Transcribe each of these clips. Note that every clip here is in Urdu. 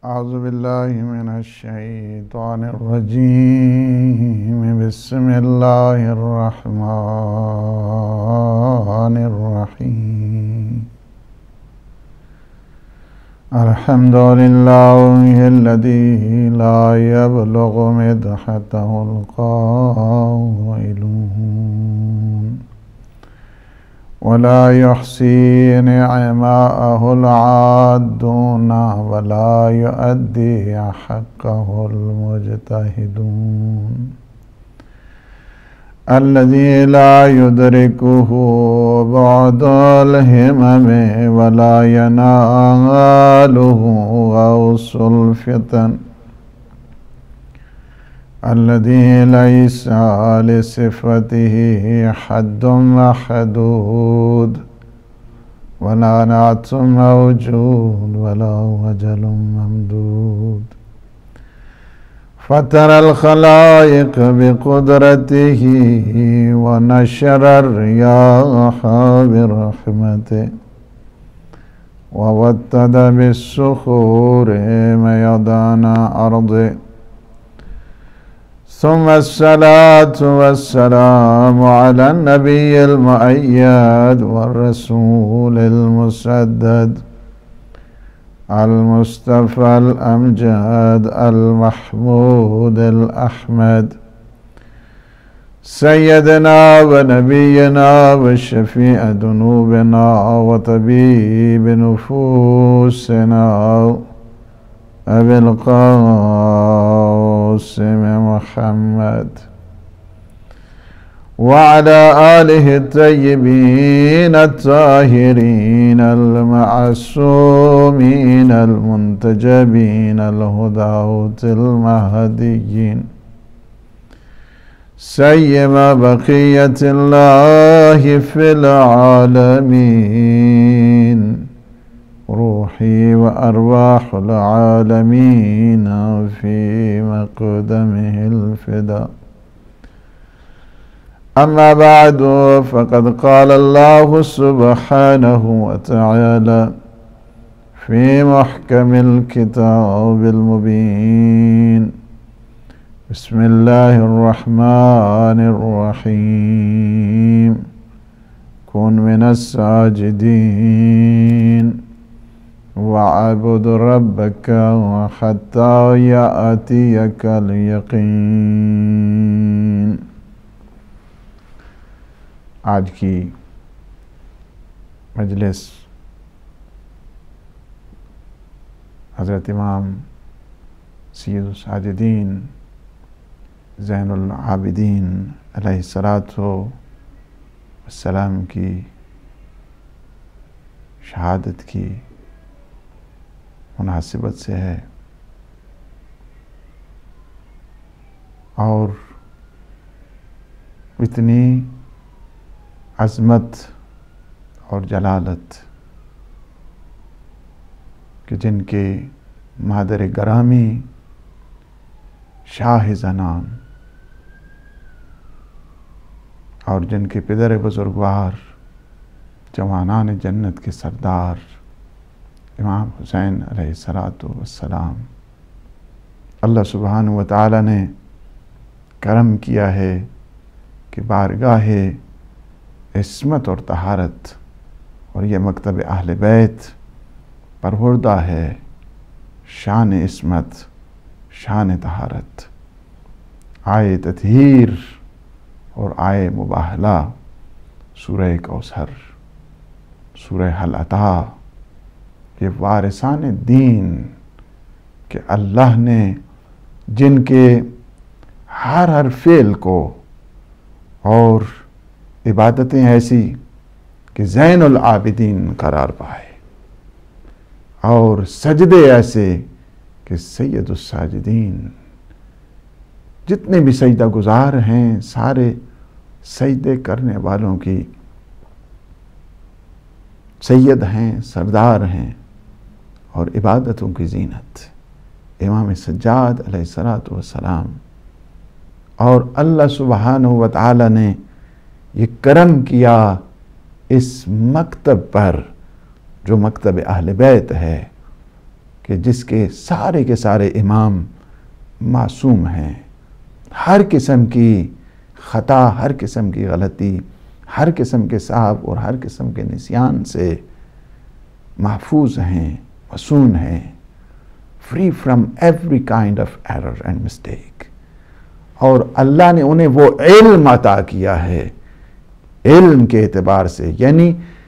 أعوذ بالله من الشيطان الرجيم بسم الله الرحمن الرحيم الحمد لله الذي لا يبلغ مدحته القائلون ولا يحصي نعماءه العادون ولا يؤدي حقه المجتهدون الذي لا يدركه بعد الهمم ولا يناله غوص الفتن الذي ليس لصفته حد محدود ولا نعت موجود ولا وجل ممدود فترى الخلائق بقدرته ونشر الرياح برحمته ووتد بالصخور ميدان أرضه ثم الصلاة والسلام على النبي المؤيد والرسول المسدد المصطفى الأمجد المحمود الأحمد سيدنا ونبينا وشفيع ذنوبنا وطبيب نفوسنا أبي القاسم محمد وعلى آله الطيبين الطاهرين المعصومين المنتجبين الهداة المهديين سيما بقية الله في العالمين روحي وأرواح العالمين في مقدمه الفداء أما بعد فقد قال الله سبحانه وتعالى في محكم الكتاب المبين بسم الله الرحمن الرحيم كن من الساجدين وَاعْبُدْ رَبَّكَ حَتَّى يَأْتِيَكَ الْيَقِينُ۔ آج کی مجلس حضرت امام سید الساجدین زین العابدین علیہ السلام کی شہادت کی مناسبت سے ہے، اور اتنی عظمت اور جلالت کہ جن کے مادر گرامی شاہ زنان اور جن کے پدر بزرگوار جوانان جنت کے سردار امام حسین علیہ السلام، اللہ سبحانہ و تعالی نے کرم کیا ہے کہ بارگاہ عصمت اور طہارت اور یہ مکتب اہل بیت پروردہ ہے شان عصمت، شان طہارت، آئے تطہیر اور آئے مباہلہ، سورہ کوثر، سورہ حل عطا، یہ وارثان دین کہ اللہ نے جن کے ہر فعل کو اور عبادتیں ایسی کہ زین العابدین قرار پائے، اور سجدے ایسے کہ سید الساجدین، جتنے بھی سجدہ گزار ہیں سارے سجدے کرنے والوں کی سید ہیں، سردار ہیں، اور عبادتوں کی زینت امام سجاد علیہ السلام، اور اللہ سبحانہ و تعالی نے یہ کرم کیا اس مکتب پر جو مکتب اہل بیت ہے، کہ جس کے سارے امام معصوم ہیں، ہر قسم کی خطا، ہر قسم کی غلطی، ہر قسم کے سہو اور ہر قسم کے نسیان سے محفوظ ہیں، مصون ہیں، free from every kind of error and mistake. اور اللہ نے انہیں وہ علم عطا کیا ہے، علم کے اعتبار سے، یعنی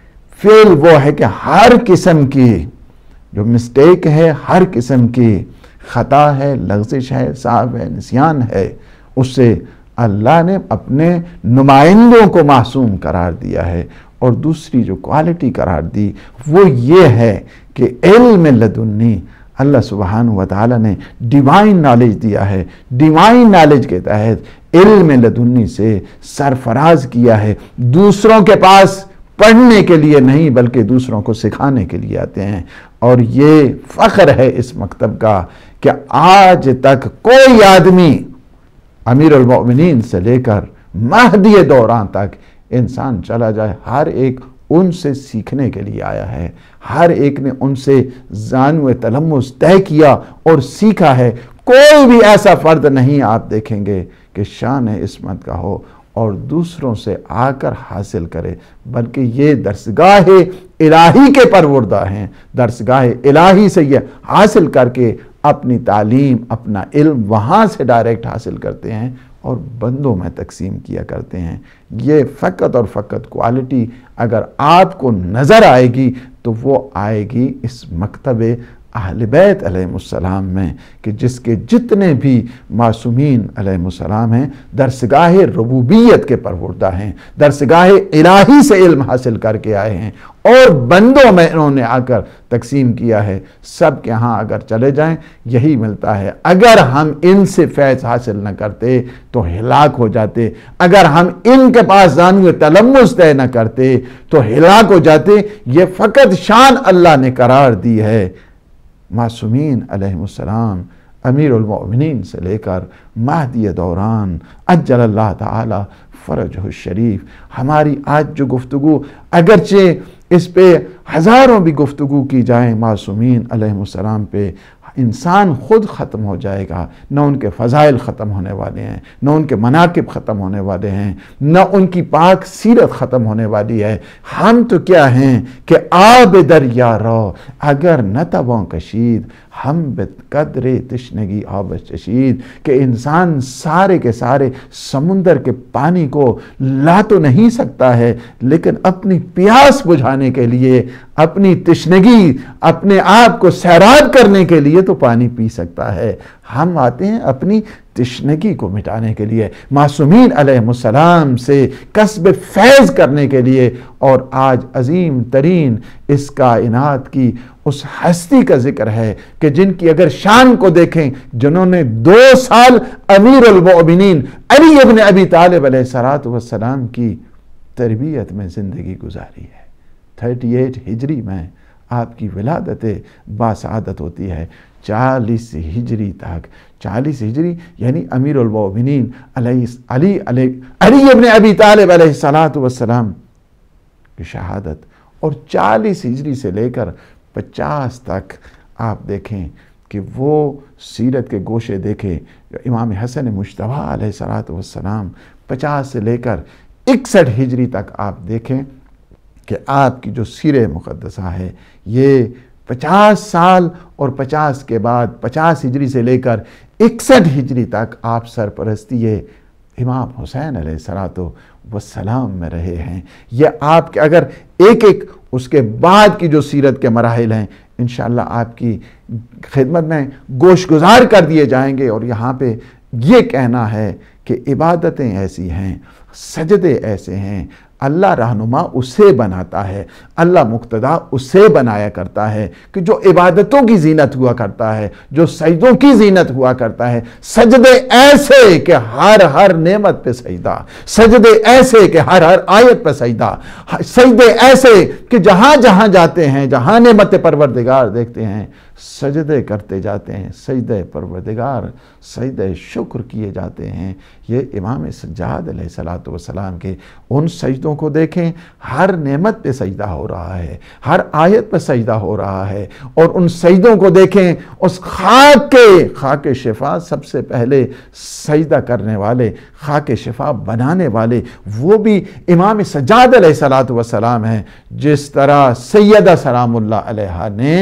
فعل وہ ہے کہ ہر قسم کی جو مسٹیک ہے، ہر قسم کی خطا ہے، لغزش ہے، سہو ہے، نسیان ہے، اس سے اللہ نے اپنے نمائندوں کو معصوم قرار دیا ہے. اور دوسری جو کوالٹی قرار دی وہ یہ ہے کہ علم لدنی، اللہ سبحانہ وتعالی نے ڈیوائن نالج دیا ہے. ڈیوائن نالج کے تحت علم لدنی سے سرفراز کیا ہے. دوسروں کے پاس پڑھنے کے لیے نہیں بلکہ دوسروں کو سکھانے کے لیے آتے ہیں. اور یہ فخر ہے اس مکتب کا کہ آج تک کوئی آدمی امیر المؤمنین سے لے کر مہدی دوران تک انسان چلا جائے، ہر ایک ان سے سیکھنے کے لیے آیا ہے. ہر ایک نے ان سے زانو تلمس طے کیا اور سیکھا ہے. کوئی بھی ایسا فرد نہیں آپ دیکھیں گے کہ شان عصمت کا ہو اور دوسروں سے آ کر حاصل کرے، بلکہ یہ درسگاہ الہی کے پروردہ ہیں. درسگاہ الہی سے یہ حاصل کر کے اپنی تعلیم، اپنا علم وہاں سے ڈائریکٹ حاصل کرتے ہیں اور بندوں میں تقسیم کیا کرتے ہیں. یہ فقط اور فقط کوالٹی اگر آپ کو نظر آئے گی تو وہ آئے گی اس مکتب اہل بیت علیہ السلام میں، کہ جس کے جتنے بھی معصومین علیہ السلام ہیں درسگاہ ربوبیت کے پروردہ ہیں، درسگاہ الہی سے علم حاصل کر کے آئے ہیں اور بندوں میں انہوں نے آ کر تقسیم کیا ہے. سب کے ہاں اگر چلے جائیں یہی ملتا ہے. اگر ہم ان سے فیض حاصل نہ کرتے تو ہلاک ہو جاتے، اگر ہم ان کے پاس زانو تلمس طے نہ کرتے تو ہلاک ہو جاتے. یہ فقط شان اللہ نے قرار دی ہے. معصومین علیہ السلام امیر المؤمنین سے لے کر مہدی دوران عجل اللہ تعالی فرجہ الشریف. ہماری آج جو گفتگو، اگرچہ اس پہ ہزاروں بھی گفتگو کی جائیں معصومین علیہ السلام پہ، انسان خود ختم ہو جائے گا. نہ ان کے فضائل ختم ہونے والے ہیں، نہ ان کے مناقب ختم ہونے والے ہیں، نہ ان کی پاک سیرت ختم ہونے والی ہے. ہم تو کیا ہیں کہ آب دریا رو اگر نہ تبوں کشید، ہم بقدر تشنگی آب چشید. کہ انسان سارے کے سارے سمندر کے پانی کو لا تو نہیں سکتا ہے، لیکن اپنی پیاس بجھانے کے لیے، اپنی تشنگی، اپنے آپ کو سیراب کرنے کے لیے تو پانی پی سکتا ہے. ہم آتے ہیں اپنی تشنگی کو مٹانے کے لیے، معصومین علیہ السلام سے کسب فیض کرنے کے لیے. اور آج عظیم ترین اس کائنات کی اس ہستی کا ذکر ہے کہ جن کی اگر شان کو دیکھیں، جنہوں نے 2 سال امیر المؤمنین علی ابن ابی طالب علیہ السلام کی تربیت میں زندگی گزاری ہے. 38 ہجری میں آپ کی ولادت باسعادت ہوتی ہے. 40 ہجری تک، 40 ہجری یعنی امیر المؤمنین علی ابن ابی طالب علیہ السلام کی شہادت. اور 40 ہجری سے لے کر 50 تک آپ دیکھیں کہ وہ سیرت کے گوشے دیکھیں. امام حسن مجتبیٰ علیہ السلام 50 سے لے کر 61 ہجری تک آپ دیکھیں کہ آپ کی جو سیرہ مقدسہ ہے یہ 50 سال اور 50 کے بعد 50 ہجری سے لے کر 61 ہجری تک آپ سرپرستی امام حسین علیہ السلام میں رہے ہیں. یہ آپ کے اگر ایک ایک اس کے بعد کی جو سیرت کے مراحل ہیں انشاءاللہ آپ کی خدمت میں گوش گزار کر دیے جائیں گے. اور یہاں پہ یہ کہنا ہے کہ عبادتیں ایسی ہیں، سجدے ایسے ہیں، اللہ رہنما اسے بناتا ہے، اللہ مقتدا اسے بنایا کرتا ہے کہ جو عبادتوں کی زینت ہوا کرتا ہے، جو سجدوں کی زینت ہوا کرتا ہے. سجدے ایسے کہ ہر نعمت پہ سجدہ، سجدے ایسے کہ ہر آیت پہ سجدہ، سجدے ایسے کہ جہاں جہاں جاتے ہیں، جہاں نعمت پروردگار دیکھتے ہیں سجدے کرتے جاتے ہیں، سجدے پروردگار، سجدے شکر کیے جاتے ہیں. یہ امام سجاد علیہ السلام کے ان سجدوں سجدوں کو دیکھیں، ہر نعمت پہ سجدہ ہو رہا ہے، ہر آیت پہ سجدہ ہو رہا ہے، اور ان سجدوں کو دیکھیں، اس خاک شفا سب سے پہلے سجدہ کرنے والے، خاک شفا بنانے والے وہ بھی امام سجاد علیہ السلام ہیں، جس طرح سیدہ سلام اللہ علیہا نے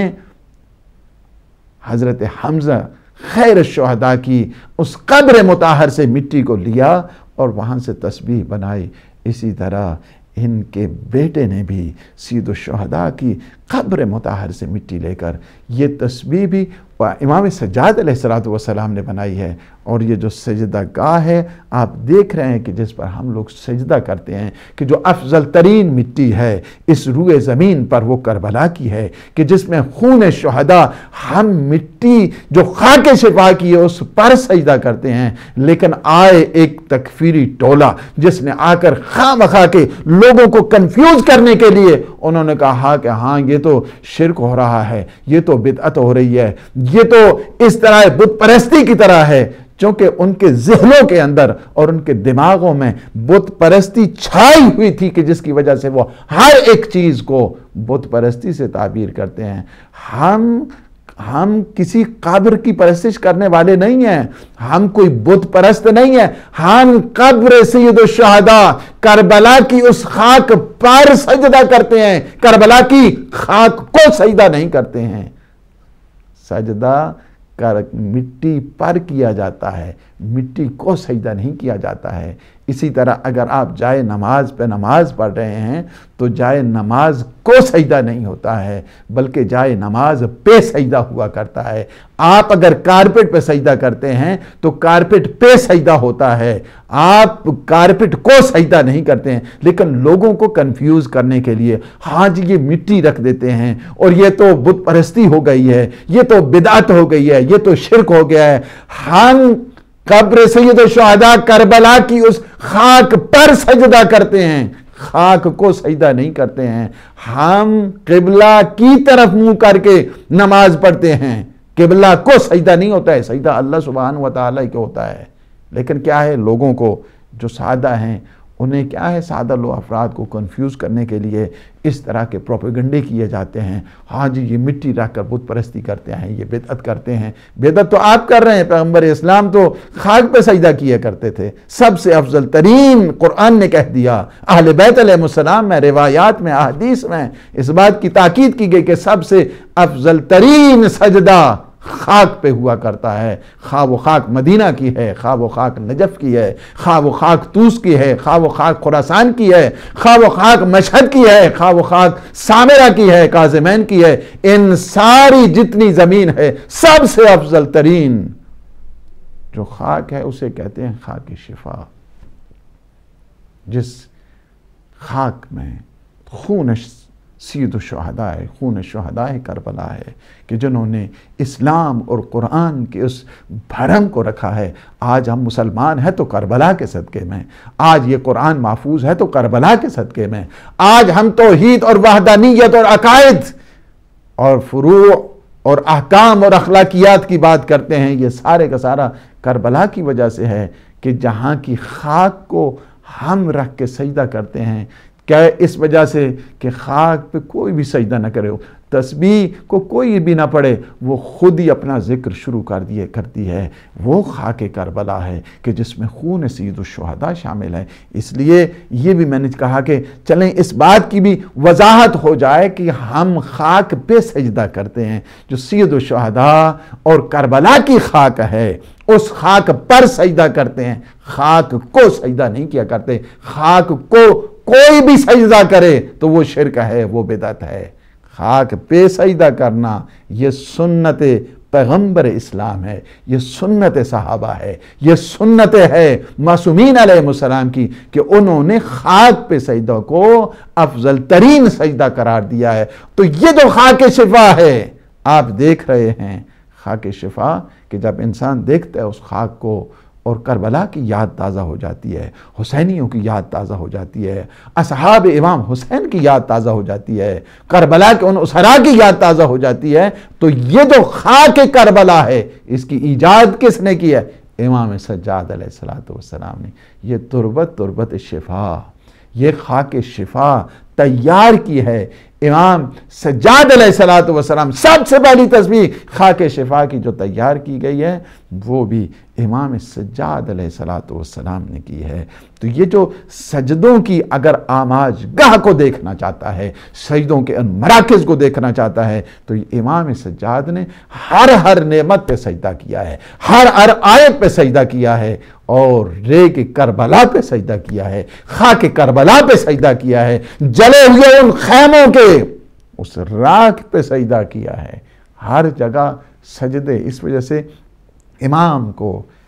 حضرت حمزہ خیر الشہداء کی اس قبر مطہر سے مٹی کو لیا اور وہاں سے تسبیح بنائی، اسی طرح ان کے بیٹے نے بھی سید الشہداء کی قبر مطہر سے مٹی لے کر یہ تسبیح بھی امام سجاد علیہ السلام نے بنائی ہے۔ اور یہ جو سجدہ گاہ ہے آپ دیکھ رہے ہیں کہ جس پر ہم لوگ سجدہ کرتے ہیں، کہ جو افضل ترین مٹی ہے اس روئے زمین پر وہ کربلا کی ہے، کہ جس میں خون شہداء، ہم مٹی جو خاک شفا کی ہے اس پر سجدہ کرتے ہیں، لیکن آئے ایک تکفیری ٹولہ جس نے آ کر خواہ مخواہ کے لوگوں کو کنفیوز کرنے کے لیے انہوں نے کہا کہ ہاں یہ تو شرک ہو رہا ہے، یہ تو بدعت ہو رہی ہے، یہ تو اس طرح بت پرستی کی طرح ہے، چونکہ ان کے ذہنوں کے اندر اور ان کے دماغوں میں بت پرستی چھائی ہوئی تھی، کہ جس کی وجہ سے وہ ہر ایک چیز کو بت پرستی سے تعبیر کرتے ہیں۔ ہم کسی قبر کی پرستش کرنے والے نہیں ہیں، ہم کوئی بت پرست نہیں ہیں، ہم قبر سید الشہداء کربلا کی اس خاک پر سجدہ کرتے ہیں، کربلا کی خاک کو سجدہ نہیں کرتے ہیں۔ سجدہ مٹی پر کیا جاتا ہے، مٹی کو سجدہ نہیں کیا جاتا ہے۔ اسی طرح اگر آپ جائے نماز پہ نماز پڑھ رہے ہیں تو جائے نماز کو سجدہ نہیں ہوتا ہے، بلکہ جائے نماز پہ سجدہ ہوا کرتا ہے۔ آپ اگر کارپٹ پہ سجدہ کرتے ہیں تو کارپٹ پہ سجدہ ہوتا ہے، آپ کارپٹ کو سجدہ نہیں کرتے ہیں۔ لیکن لوگوں کو کنفیوز کرنے کے لیے ہاں جی یہ مٹی رکھ دیتے ہیں اور یہ تو بت پرستی ہو گئی ہے، یہ تو بدعت ہو گئی ہے، یہ تو شرک ہو گیا ہے۔ ہم قبر سید الشہداء کربلا کی اس خاک پر سجدہ کرتے ہیں، خاک کو سجدہ نہیں کرتے ہیں۔ ہم قبلہ کی طرف منہ کر کے نماز پڑھتے ہیں، قبلہ کو سجدہ نہیں ہوتا ہے، سجدہ اللہ سبحانہ وتعالی کو ہوتا ہے۔ لیکن کیا ہے، لوگوں کو جو سادہ ہیں انہیں کیا ہے، سادہ لوگ افراد کو کنفیوز کرنے کے لیے اس طرح کے پروپیگنڈے کیے جاتے ہیں۔ ہاں جی یہ مٹی رکھ کر بت پرستی کرتے ہیں، یہ بدعت کرتے ہیں۔ بدعت تو آپ کر رہے ہیں، پیغمبر اسلام تو خاک پہ سجدہ کیا کرتے تھے۔ سب سے افضل ترین قرآن نے کہہ دیا، اہل بیت علیہ السلام میں، روایات میں، احادیث میں اس بات کی تاکید کی گئی کہ سب سے افضل ترین سجدہ خاک پہ ہوا کرتا ہے، خواہ وہ خاک مدینہ کی ہے، خواہ وہ خاک نجف کی ہے، خواہ وہ خاک طوس کی ہے، خواہ وہ خاک خراسان کی ہے، خواہ وہ خاک مشہد کی ہے، خواہ وہ خاک سامرہ کی ہے، کاظمین کی ہے۔ ان ساری جتنی زمین ہے سب سے افضل ترین جو خاک ہے اسے کہتے ہیں خاک شفا، جس خاک میں خون سید الشہداء ہے، خون شہداء کربلا ہے، کہ جنہوں نے اسلام اور قرآن کے اس بھرم کو رکھا ہے۔ آج ہم مسلمان ہیں تو کربلا کے صدقے میں، آج یہ قرآن محفوظ ہے تو کربلا کے صدقے میں، آج ہم توحید اور وحدانیت اور عقائد اور فروع اور احکام اور اخلاقیات کی بات کرتے ہیں، یہ سارے کا سارا کربلا کی وجہ سے ہے، کہ جہاں کی خاک کو ہم رکھ کے سجدہ کرتے ہیں۔ کیا اس وجہ سے کہ خاک پہ کوئی بھی سجدہ نہ کرے، تسبیح کو کوئی بھی نہ پڑھے، وہ خود ہی اپنا ذکر شروع کرتی ہے۔ وہ خاک کربلا ہے کہ جس میں خون سید الشہداء شامل ہے۔ اس لیے یہ بھی میں نے کہا کہ چلیں اس بات کی بھی وضاحت ہو جائے کہ ہم خاک پہ سجدہ کرتے ہیں، جو سید الشہداء اور کربلا کی خاک ہے اس خاک پر سجدہ کرتے ہیں، خاک کو سجدہ نہیں کیا کرتے۔ خاک کو کوئی بھی سجدہ کرے تو وہ شرک ہے، وہ بدعت ہے۔ خاک پہ سجدہ کرنا یہ سنت پیغمبر اسلام ہے، یہ سنت صحابہ ہے، یہ سنت ہے معصومین علیہ السلام کی، کہ انہوں نے خاک پہ سجدہ کو افضل ترین سجدہ قرار دیا ہے۔ تو یہ تو خاک شفا ہے، آپ دیکھ رہے ہیں خاک شفا، کہ جب انسان دیکھتا ہے اس خاک کو اور کربلا کی یاد تازہ ہو جاتی ہے، حسینیوں کی یاد تازہ ہو جاتی ہے، اصحاب امام حسین کی یاد تازہ ہو جاتی ہے، کربلا کے ان اسرا کی یاد تازہ ہو جاتی ہے، تو یہ جو خاک کربلا ہے اس کی ایجاد کس نے کی ہے؟ امام سجاد علیہ السلام نے۔ یہ تربت شفا، یہ خاک شفا تیار کی ہے۔ امام سجاد علیہ السلام سب سے پہلی تسبیح خاک شفا کی جو تیار کی گئی ہے وہ بھی امام سجاد علیہ السلام نے کی ہے۔ تو یہ جو سجدوں کی اگر آماج گاہ کو دیکھنا چاہتا ہے، سجدوں کے ان مراکز کو دیکھنا چاہتا ہے، تو یہ امام سجاد نے ہر نعمت پہ سجدہ کیا ہے، ہر آیت پہ سجدہ کیا ہے، اور ریگ کربلا پہ سجدہ کیا ہے، خاک کربلا پہ سجدہ کیا ہے، جلے ہوئے ان خیموں کے اس راکھ پہ سجدہ کیا ہے۔ ہر جگہ سجدے، اس وجہ سے امام کو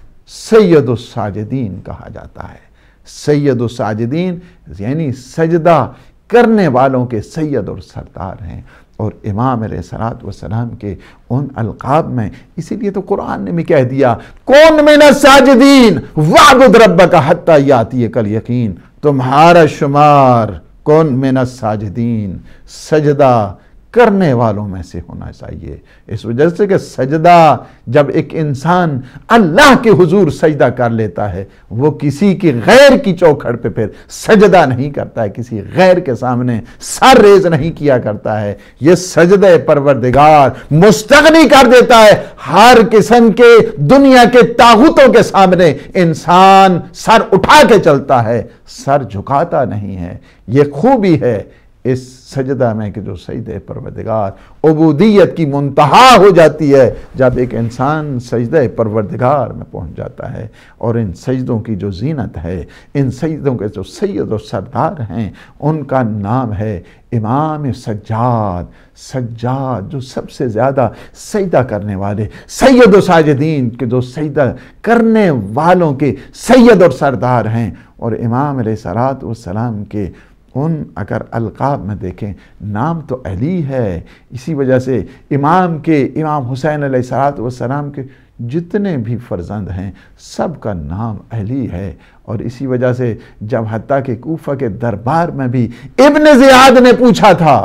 سید الساجدین کہا جاتا ہے۔ سید الساجدین یعنی سجدہ کرنے والوں کے سید اور سردار ہیں، اور امام علیہ السلام کے ان القاب میں اسی لیے تو قرآن نے بھی کہہ دیا کون من الساجدین وعبد ربک حتی یاتیک الیقین، تمہارا شمار کون من الساجدین سجدہ کرنے والوں میں سے ہونا چاہیے۔ اس وجہ سے کہ سجدہ جب ایک انسان اللہ کے حضور سجدہ کر لیتا ہے، وہ کسی کی غیر کی چوکھٹ پہ پھر سجدہ نہیں کرتا ہے، کسی غیر کے سامنے سر ریز نہیں کیا کرتا ہے۔ یہ سجدہ پروردگار مستغنی کر دیتا ہے ہر قسم کے دنیا کے طاغوتوں کے سامنے۔ انسان سر اٹھا کے چلتا ہے، سر جھکاتا نہیں ہے۔ یہ خوبی ہے اس سجدہ میں کہ جو سجدہ پروردگار عبودیت کی منتہا ہو جاتی ہے جب ایک انسان سجدہ پروردگار میں پہنچ جاتا ہے۔ اور ان سجدوں کی جو زینت ہے، ان سجدوں کے جو سید و سردار ہیں، ان کا نام ہے امام سجاد۔ سجاد جو سب سے زیادہ سجدہ کرنے والے، سید و ساجدین کے جو سجدہ کرنے والوں کے سید اور سردار ہیں۔ اور امام علیہ السلام کے ان اگر القاب میں دیکھیں، نام تو علی ہے، اسی وجہ سے امام حسین علیہ السلام کے جتنے بھی فرزند ہیں سب کا نام علی ہے۔ اور اسی وجہ سے جب حتیٰ کہ کوفہ کے دربار میں بھی ابن زیاد نے پوچھا تھا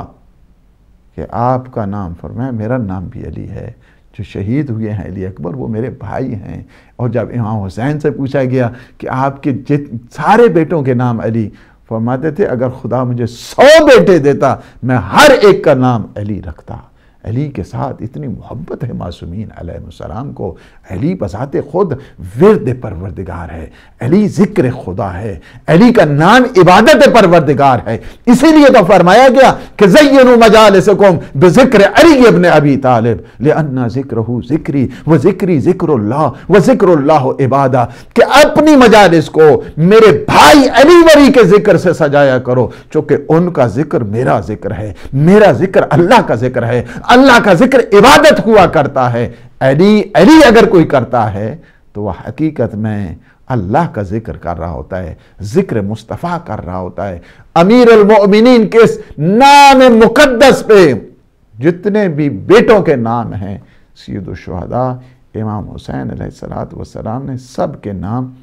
کہ آپ کا نام، فرمایا میرا نام بھی علی ہے، جو شہید ہوئے ہیں علی اکبر وہ میرے بھائی ہیں۔ اور جب امام حسین سے پوچھا گیا کہ آپ کے سارے بیٹوں کے نام علی، فرماتے تھے اگر خدا مجھے 100 بیٹے دیتا میں ہر ایک کا نام علی رکھتا۔ علی کے ساتھ اتنی محبت ہے معصومین علیہ السلام کو۔ علی بذات خود ورد پروردگار ہے، علی ذکر خدا ہے، علی کا نام عبادت پروردگار ہے۔ اسی لیے تو فرمایا گیا کہ زینوا مجالسکم بذکر علی ابن ابی طالب لأن ذکرہ ذکری و ذکری ذکر اللہ و ذکر اللہ عبادہ، کہ اپنی مجالس کو میرے بھائی علی وری کے ذکر سے سجایا کرو، چونکہ ان کا ذکر میرا ذکر ہے، میرا ذکر اللہ کا ذکر ہے، اللہ کا ذکر عبادت ہوا کرتا ہے۔ علی اگر کوئی کرتا ہے تو وہ حقیقت میں اللہ کا ذکر کر رہا ہوتا ہے، ذکر مصطفیٰ کر رہا ہوتا ہے۔ امیر المؤمنین کے اس نام مقدس پہ جتنے بھی بیٹوں کے نام ہیں، سید الشہداء امام حسین علیہ السلام نے سب کے نام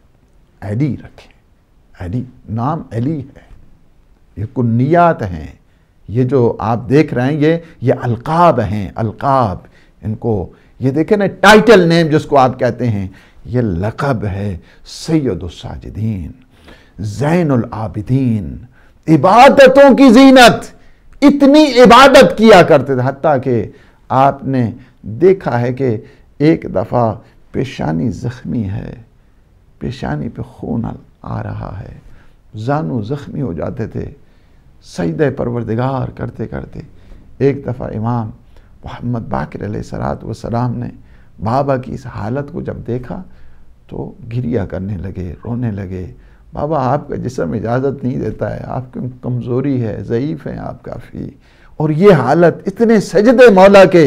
علی رکھے۔ علی نام علی ہے، یہ کنیات ہیں، یہ جو آپ دیکھ رہے ہیں یہ القاب ہیں۔ القاب ان کو یہ دیکھیں نا، ٹائٹل نیم جس کو آپ کہتے ہیں، یہ لقب ہے سید الساجدین، زین العابدین، عبادتوں کی زینت۔ اتنی عبادت کیا کرتے تھے حتیٰ کہ آپ نے دیکھا ہے کہ ایک دفعہ پیشانی زخمی ہے، پیشانی پہ خون آ رہا ہے، زانو زخمی ہو جاتے تھے، سجدہ پروردگار کرتے کرتے ایک دفعہ امام محمد باقر علیہ السلام نے بابا کی اس حالت کو جب دیکھا تو گریہ کرنے لگے، رونے لگے۔ بابا آپ کا جسم اجازت نہیں دیتا ہے، آپ کی کمزوری ہے، ضعیف ہیں آپ کافی، اور یہ حالت اتنے سجدے مولا کے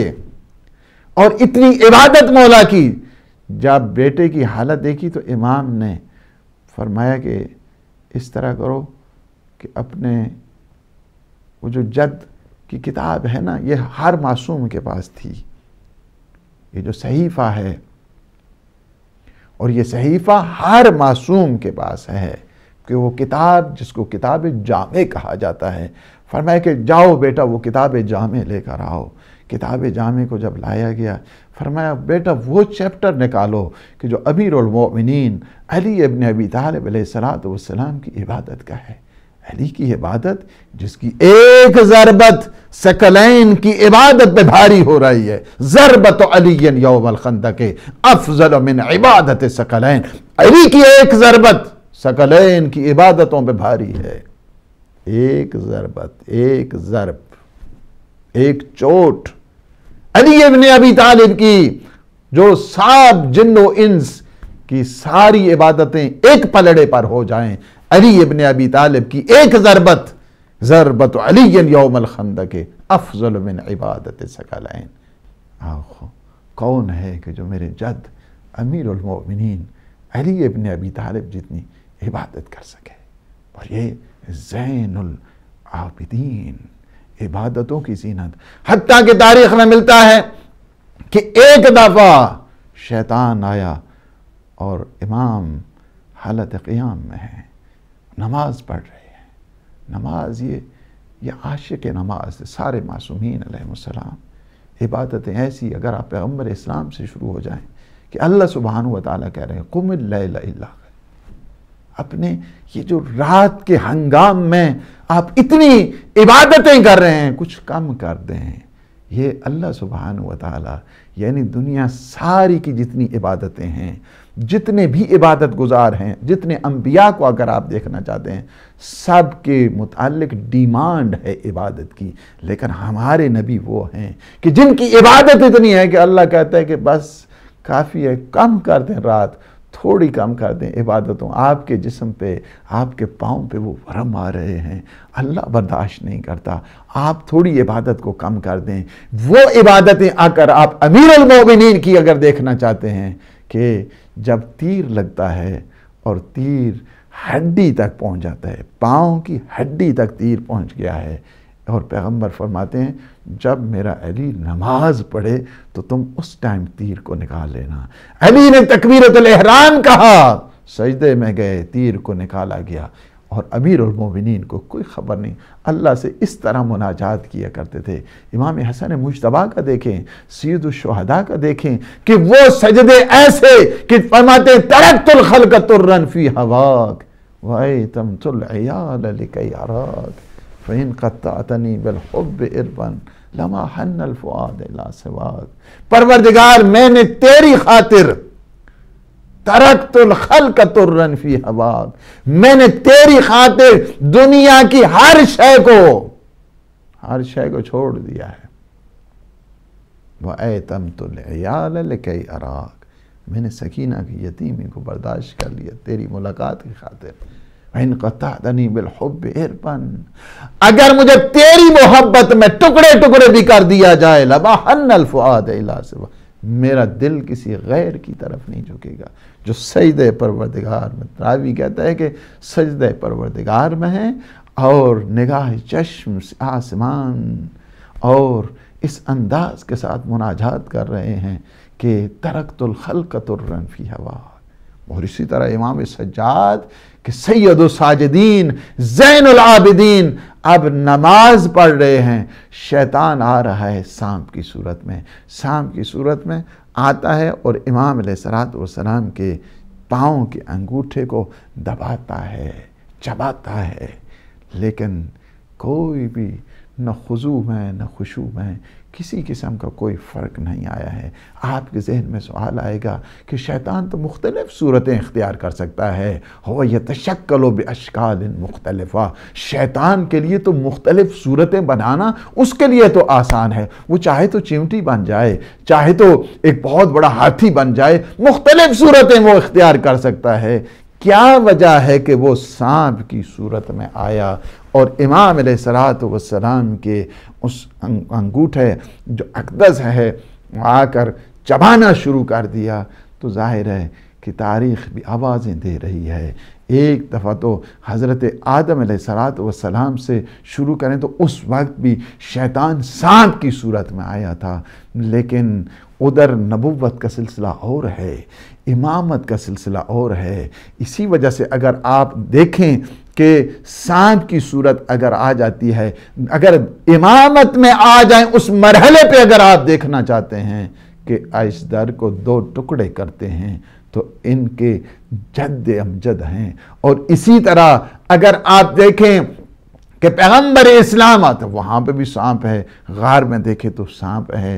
اور اتنی عبادت مولا کی۔ جب بیٹے کی حالت دیکھی تو امام نے فرمایا کہ اس طرح کرو کہ اپنے وہ جو جد کی کتاب ہے نا، یہ ہر معصوم کے پاس تھی، یہ جو صحیفہ ہے، اور یہ صحیفہ ہر معصوم کے پاس ہے کہ وہ کتاب جس کو کتاب جامع کہا جاتا ہے، فرمایا کہ جاؤ بیٹا وہ کتاب جامع لے کر آؤ۔ کتاب جامع کو جب لایا گیا، فرمایا بیٹا وہ چیپٹر نکالو کہ جو امیر المؤمنین علی ابن ابی طالب علیہ السلام کی عبادت کا ہے۔ علی کی عبادت جس کی ایک ضربت ثقلین کی عبادت پہ بھاری ہو رہی ہے. ضربت علی یوم الخندق افضل من عبادت ثقلین. علی کی ایک ضربت ثقلین کی عبادتوں پہ بھاری ہے. ایک ضربت، ایک ضرب، ایک چوٹ علی ابن ابی طالب کی، جو سب جن و انس کی ساری عبادتیں ایک پلڑے پر ہو جائیں، علی ابن ابی طالب کی ایک ضربت، ضربت علی یوم الخندق افضل من عبادت ثقلین. کون ہے کہ جو میرے جد امیر المؤمنین علی ابن ابی طالب جتنی عبادت کر سکے؟ اور یہ زین العابدین، عبادتوں کی زینت. حتیٰ کہ تاریخ میں ملتا ہے کہ ایک دفعہ شیطان آیا اور امام حالت قیام میں ہے، نماز پڑھ رہے ہیں. نماز یہ عاشق نماز، سارے معصومین علیہ السلام. عبادتیں ایسی اگر آپ پیغمبر اسلام سے شروع ہو جائیں کہ اللہ سبحانہ وتعالیٰ کہہ رہے ہیں قم اللیل الا، اپنے یہ جو رات کے ہنگام میں آپ اتنی عبادتیں کر رہے ہیں، کچھ کم کر دیں. یہ اللہ سبحانہ وتعالیٰ یعنی دنیا ساری کی جتنی عبادتیں ہیں، جتنے بھی عبادت گزار ہیں، جتنے انبیاء کو اگر آپ دیکھنا چاہتے ہیں، سب کے متعلق ڈیمانڈ ہے عبادت کی. لیکن ہمارے نبی وہ ہیں کہ جن کی عبادت اتنی ہے کہ اللہ کہتا ہے کہ بس کافی ہے، کم کر دیں، رات تھوڑی کم کر دیں عبادتوں. آپ کے جسم پہ، آپ کے پاؤں پہ وہ ورم آ رہے ہیں، اللہ برداشت نہیں کرتا. آپ تھوڑی عبادت کو کم کر دیں. وہ عبادتیں اگر آپ امیر المومنین کی اگر دیکھنا چاہتے ہیں کہ جب تیر لگتا ہے اور تیر ہڈی تک پہنچ جاتا ہے، پاؤں کی ہڈی تک تیر پہنچ گیا ہے، اور پیغمبر فرماتے ہیں جب میرا علی نماز پڑھے تو تم اس ٹائم تیر کو نکال لینا. علی نے تکبیرۃ الاحرام کہا، سجدے میں گئے، تیر کو نکالا گیا. اور امیر المومنین کو کوئی خبر نہیں، اللہ سے اس طرح مناجات کیا کرتے تھے. امام حسن مجتبیٰ کا دیکھیں، سید الشہداء کا دیکھیں کہ وہ سجدے ایسے کہ فرماتے ہیں ترکت الخلق طرا فی ہواک وایتمت العیال لکی اراک فَإِن قَطَّعْتَنِي بِالْحُبِّ إِرْبًا لَمَا حَنَّ الْفُؤَادِ إِلَّا سِوَاكَ. پروردگار میں نے تیری خاطر ترکت الخلق طرا فی ہواک، میں نے تیری خاطر دنیا کی ہر شے کو چھوڑ دیا ہے. وَأَيْتَمْتُ الْعِيَالَ لِكَيْ أَرَاكَ، میں نے سکینہ کی یتیمی کو برداشت کر لیا تیری ملاقات کی خاطر. وَإِن قَطَّعْتَنِي بِالْحُبِّ إِرْبًا، اگر مجھے تیری محبت میں ٹکڑے ٹکڑے بھی کر دیا جائے، لَمَا حَنَّ الْفُؤَادِ إِلَّا سِوَاكَ، میرا دل کسی غیر کی طرف نہیں جھکے گا. جو سجدہ پروردگار میں، راوی کہتا ہے کہ سجدہ پروردگار میں ہے اور نگاہ چشم آسمان، اور اس انداز کے ساتھ مناجات کر رہے ہیں کہ ترکت الخلق طرا فی ہواک. اور اسی طرح امام سجاد کہ سید الساجدین زین العابدین اب نماز پڑھ رہے ہیں، شیطان آ رہا ہے سانپ کی صورت میں آتا ہے اور امام علیہ السلام کے پاؤں کے انگوٹھے کو دباتا ہے، چباتا ہے. لیکن کوئی بھی نہ خضوع میں نہ خشوع میں کسی قسم کا کوئی فرق نہیں آیا ہے. آپ کے ذہن میں سوال آئے گا کہ شیطان تو مختلف صورتیں اختیار کر سکتا ہے، هو يتشکل باشکال مختلفہ. شیطان کے لیے تو مختلف صورتیں بنانا اس کے لیے تو آسان ہے، وہ چاہے تو چیونٹی بن جائے، چاہے تو ایک بہت بڑا ہاتھی بن جائے، مختلف صورتیں وہ اختیار کر سکتا ہے. کیا وجہ ہے کہ وہ سانپ کی صورت میں آیا اور امام علیہ السلام کے اس انگوٹھے جو اقدس ہے آ کر چبانا شروع کر دیا؟ تو ظاہر ہے کہ تاریخ بھی آوازیں دے رہی ہے. ایک دفعہ تو حضرت آدم علیہ السلام سے شروع کریں تو اس وقت بھی شیطان سانپ کی صورت میں آیا تھا، لیکن ادھر نبوت کا سلسلہ اور ہے، امامت کا سلسلہ اور ہے. اسی وجہ سے اگر آپ دیکھیں کہ سانپ کی صورت اگر آ جاتی ہے، اگر امامت میں آ جائیں اس مرحلے پہ اگر آپ دیکھنا چاہتے ہیں کہ اس در کو دو ٹکڑے کرتے ہیں تو ان کے جد امجد ہیں. اور اسی طرح اگر آپ دیکھیں کہ پیغمبر اسلام آتا، وہاں پہ بھی سانپ ہے، غار میں دیکھے تو سانپ ہے،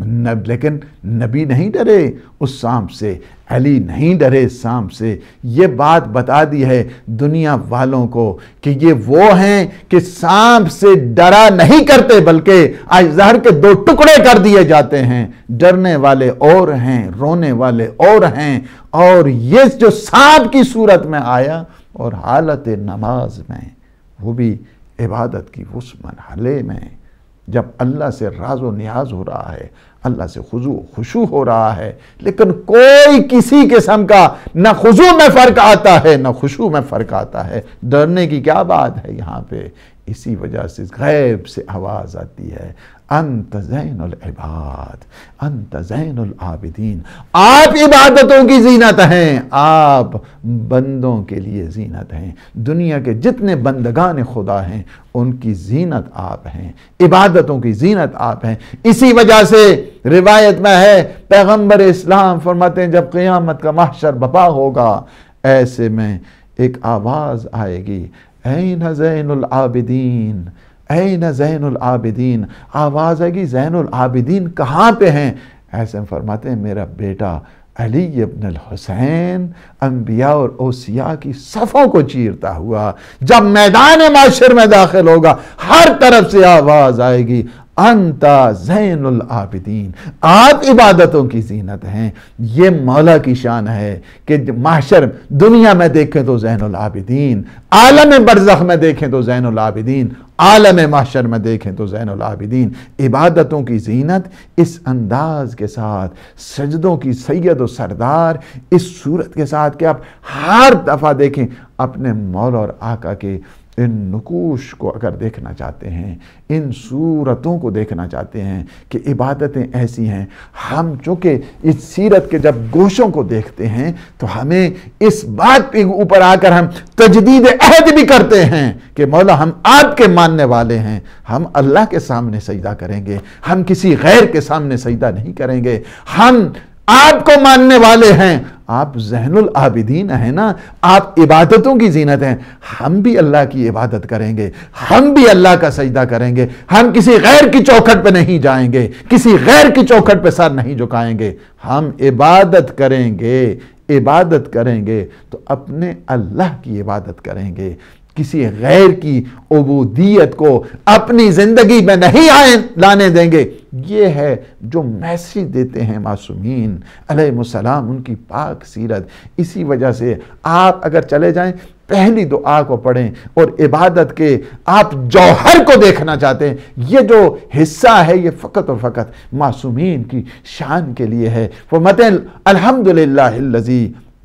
لیکن نبی نہیں ڈرے اس سانپ سے، علی نہیں ڈرے سانپ سے۔ یہ بات بتا دی ہے دنیا والوں کو کہ یہ وہ ہیں کہ سانپ سے ڈرا نہیں کرتے، بلکہ آج زہر کے 2 ٹکڑے کر دیے جاتے ہیں۔ ڈرنے والے اور ہیں، رونے والے اور ہیں، اور یہ جو سانپ کی صورت میں آیا اور حالت نماز میں، وہ بھی عبادت کی اس مرحلے میں جب اللہ سے راز و نیاز ہو رہا ہے، اللہ سے خضوع و خشوع ہو رہا ہے، لیکن کوئی کسی قسم کا نہ خضوع میں فرق آتا ہے نہ خشوع میں فرق آتا ہے۔ ڈرنے کی کیا بات ہے یہاں پہ؟ اسی وجہ سے غیب سے آواز آتی ہے، انت زین العباد، انت زین العابدین، آپ عبادتوں کی زینت ہیں، آپ بندوں کے لیے زینت ہیں۔ دنیا کے جتنے بندگان خدا ہیں ان کی زینت آپ ہیں، عبادتوں کی زینت آپ ہیں۔ اسی وجہ سے روایت میں ہے پیغمبر اسلام فرماتے ہیں جب قیامت کا محشر برپا ہوگا، ایسے میں ایک آواز آئے گی، این زین العابدین، این زین العابدین، آواز آئے گی زین العابدین کہاں پہ ہیں؟ ایسے فرماتے ہیں میرا بیٹا علی ابن الحسین انبیاء اور اوصیاء کی صفوں کو چیرتا ہوا جب میدان معاشر میں داخل ہوگا، ہر طرف سے آواز آئے گی انتا زین العابدین، آپ عبادتوں کی زینت ہیں۔ یہ مولا کی شان ہے کہ محشر دنیا میں دیکھیں تو زین العابدین، عالم برزخ میں دیکھیں تو زین العابدین، عالم محشر میں دیکھیں تو زین العابدین۔ عبادتوں کی زینت اس انداز کے ساتھ، سجدوں کی سید و سردار اس صورت کے ساتھ کہ آپ ہر دفعہ دیکھیں اپنے مولا اور آقا کے ان نقوش کو اگر دیکھنا چاہتے ہیں، ان صورتوں کو دیکھنا چاہتے ہیں کہ عبادتیں ایسی ہیں۔ ہم چونکہ اس سیرت کے جب گوشوں کو دیکھتے ہیں تو ہمیں اس بات پہ اوپر آ کر ہم تجدید عہد بھی کرتے ہیں کہ مولا ہم آپ کے ماننے والے ہیں، ہم اللہ کے سامنے سجدہ کریں گے، ہم کسی غیر کے سامنے سجدہ نہیں کریں گے، ہم آپ کو ماننے والے ہیں، آپ زین العابدین ہیں نا، آپ عبادتوں کی زینت ہیں، ہم بھی اللہ کی عبادت کریں گے، ہم بھی اللہ کا سجدہ کریں گے، ہم کسی غیر کی چوکھٹ پہ نہیں جائیں گے، کسی غیر کی چوکھٹ پہ سر نہیں جھکائیں گے، ہم عبادت کریں گے، عبادت کریں گے تو اپنے اللہ کی عبادت کریں گے، کسی غیر کی عبودیت کو اپنی زندگی میں نہیں لانے دیں گے۔ یہ ہے جو میسیج دیتے ہیں معصومین علیہ السلام، ان کی پاک سیرت۔ اسی وجہ سے آپ اگر چلے جائیں پہلی دعا کو پڑھیں اور عبادت کے آپ جوہر کو دیکھنا چاہتے ہیں، یہ جو حصہ ہے یہ فقط اور فقط معصومین کی شان کے لیے ہے۔ فرماتے ہیں الحمدللہ الذی،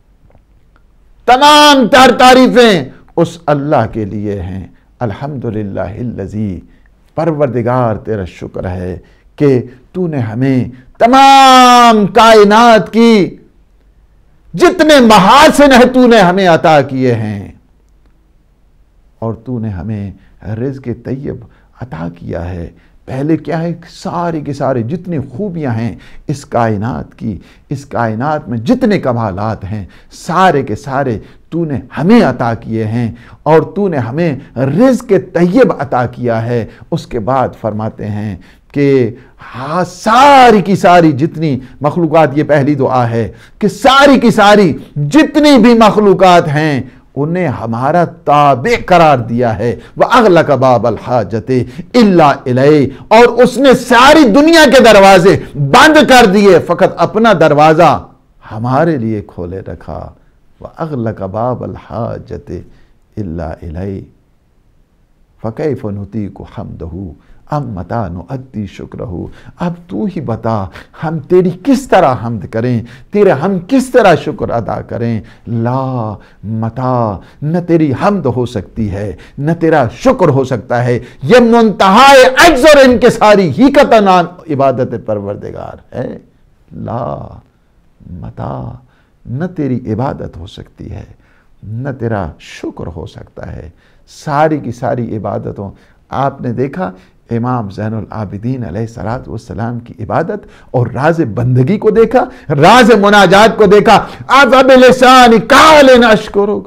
تمام تعریفیں اس اللہ کے لیے ہیں، الحمدللہ الذی، پروردگار تیرا شکر ہے کہ تو نے ہمیں تمام کائنات کی جتنے محاسن ہیں تو نے ہمیں عطا کیے ہیں، اور تو نے ہمیں رزق طیب عطا کیا ہے۔ پہلے کیا ہے، ساری کی ساری جتنی خوبیاں ہیں اس کائنات کی، اس کائنات میں جتنے کمالات ہیں سارے کے سارے تو نے ہمیں عطا کیے ہیں، اور تو نے ہمیں رزق طیب عطا کیا ہے۔ اس کے بعد فرماتے ہیں کہ ساری کی ساری جتنی مخلوقات، یہ پہلی دعا ہے کہ ساری کی ساری جتنی بھی مخلوقات ہیں انہیں ہمارا تابع قرار دیا ہے، وَأَغْلَقَ بَابَ الْحَاجَةِ إِلَّا إِلَيْهِ، اور اس نے ساری دنیا کے دروازے بند کر دیے، فقط اپنا دروازہ ہمارے لیے کھولے رکھا، وَأَغْلَقَ بَابَ الْحَاجَةِ إِلَّا إِلَيْهِ فَكَيْفَ نُطِيقُ حَمْدَهُ ام متا نؤدی شکرہ۔ اب تو ہی بتا ہم تیری کس طرح حمد کریں، تیرے ہم کس طرح شکر ادا کریں۔ لا متا، نہ تیری حمد ہو سکتی ہے نہ تیرا شکر ہو سکتا ہے، یہ منتہائے عجز اور انکساری ہی کا تنان عبادت پروردگار ہے۔ لا متا، نہ تیری عبادت ہو سکتی ہے نہ تیرا شکر ہو سکتا ہے۔ ساری کی ساری عبادتوں، آپ نے دیکھا امام زین العابدین علیہ السلام کی عبادت اور راز بندگی کو دیکھا، راز مناجات کو دیکھا، اَفَبِلِسَانِ قَالٍ أَشْكُرُكَ،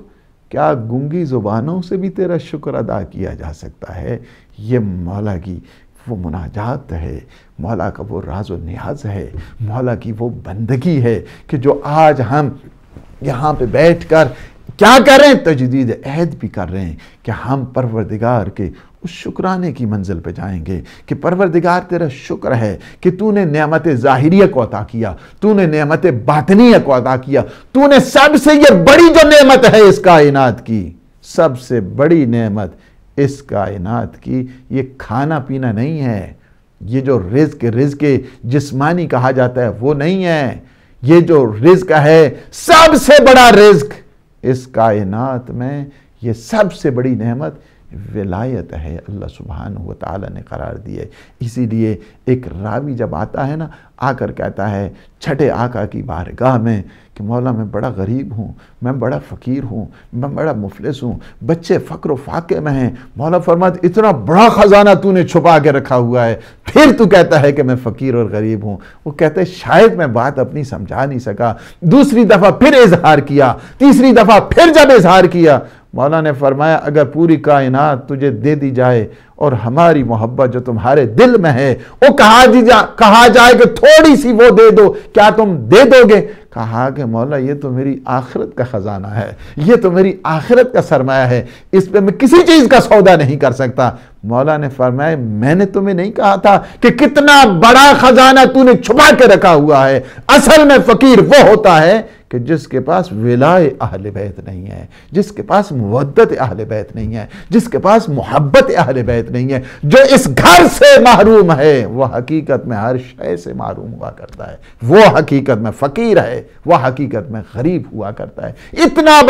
کیا گونگی زبانوں سے بھی تیرا شکر ادا کیا جا سکتا ہے؟ یہ مولا کی وہ مناجات ہے، مولا کا وہ راز و نیاز ہے، مولا کی وہ بندگی ہے کہ جو آج ہم یہاں پہ بیٹھ کر کیا کر رہے ہیں؟ تجدید عہد بھی کر رہے ہیں کہ ہم پروردگار کے اس شکرانے کی منزل پہ جائیں گے کہ پروردگار تیرا شکر ہے کہ تو نے نعمت ظاہریہ کو عطا کیا، تو نے نعمت باطنیہ کو عطا کیا، تو نے سب سے یہ بڑی جو نعمت ہے اس کائنات کی، سب سے بڑی نعمت اس کائنات کی یہ کھانا پینا نہیں ہے، یہ جو رزق جسمانی کہا جاتا ہے وہ نہیں ہے، یہ جو رزق ہے سب سے بڑا رزق اس کائنات میں، یہ سب سے بڑی نعمت ولایت ہے، اللہ سبحانہ و تعالیٰ نے قرار دی ہے۔ اسی لیے ایک راوی جب آتا ہے نا، آ کر کہتا ہے چھٹے آقا کی بارگاہ میں کہ مولا میں بڑا غریب ہوں، میں بڑا فقیر ہوں، میں بڑا مفلس ہوں، بچے فقر و فاقے میں ہیں، مولا فرماتا اتنا بڑا خزانہ تو نے چھپا کے رکھا ہوا ہے، پھر تو کہتا ہے کہ میں فقیر اور غریب ہوں۔ وہ کہتے ہیں شاید میں بات اپنی سمجھا نہیں سکا، دوسری دفعہ پھر اظہار کیا، تیسری دفعہ پھر جب اظہار کیا، مولا نے فرمایا اگر پوری کائنات تجھے دے دی جائے اور ہماری محبت جو تمہارے دل میں ہے وہ کہا جائے کہ تھوڑی سی وہ دے دو، کیا تم دے دو گے؟ کہا کہ مولا یہ تو میری آخرت کا خزانہ ہے، یہ تو میری آخرت کا سرمایہ ہے، اس پہ میں کسی چیز کا سودا نہیں کر سکتا۔ مولا نے فرمایا میں نے تمہیں نہیں کہا تھا کہ کتنا بڑا خزانہ تو نے چھپا کے رکھا ہوا ہے؟ اصل میں فقیر وہ ہوتا ہے کہ جس کے پاس ولائے اہل بیت نہیں ہے، جس کے پاس مودت اہل بیت نہیں ہے، جس کے پاس محبت اہل بیت نہیں ہے، جو اس گھر سے محروم ہے وہ حقیقت میں ہر شے سے محروم ہوا کرتا ہے، وہ حقیقت میں فقیر ہے، وہ حقیقت میں غریب ہوا کرتا ہے۔ اتنا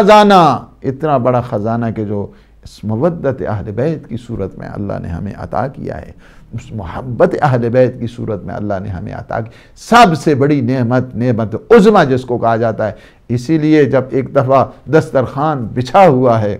بڑا خزانہ کہ جو اس مودت اہل بیت کی صورت میں اللہ نے ہمیں عطا کیا ہے، اس محبت اہل بیت کی صورت میں اللہ نے ہمیں عطا کی، سب سے بڑی نعمت عظمیٰ جس کو کہا جاتا ہے۔ اسی لیے جب ایک دفعہ دسترخوان بچھا ہوا ہے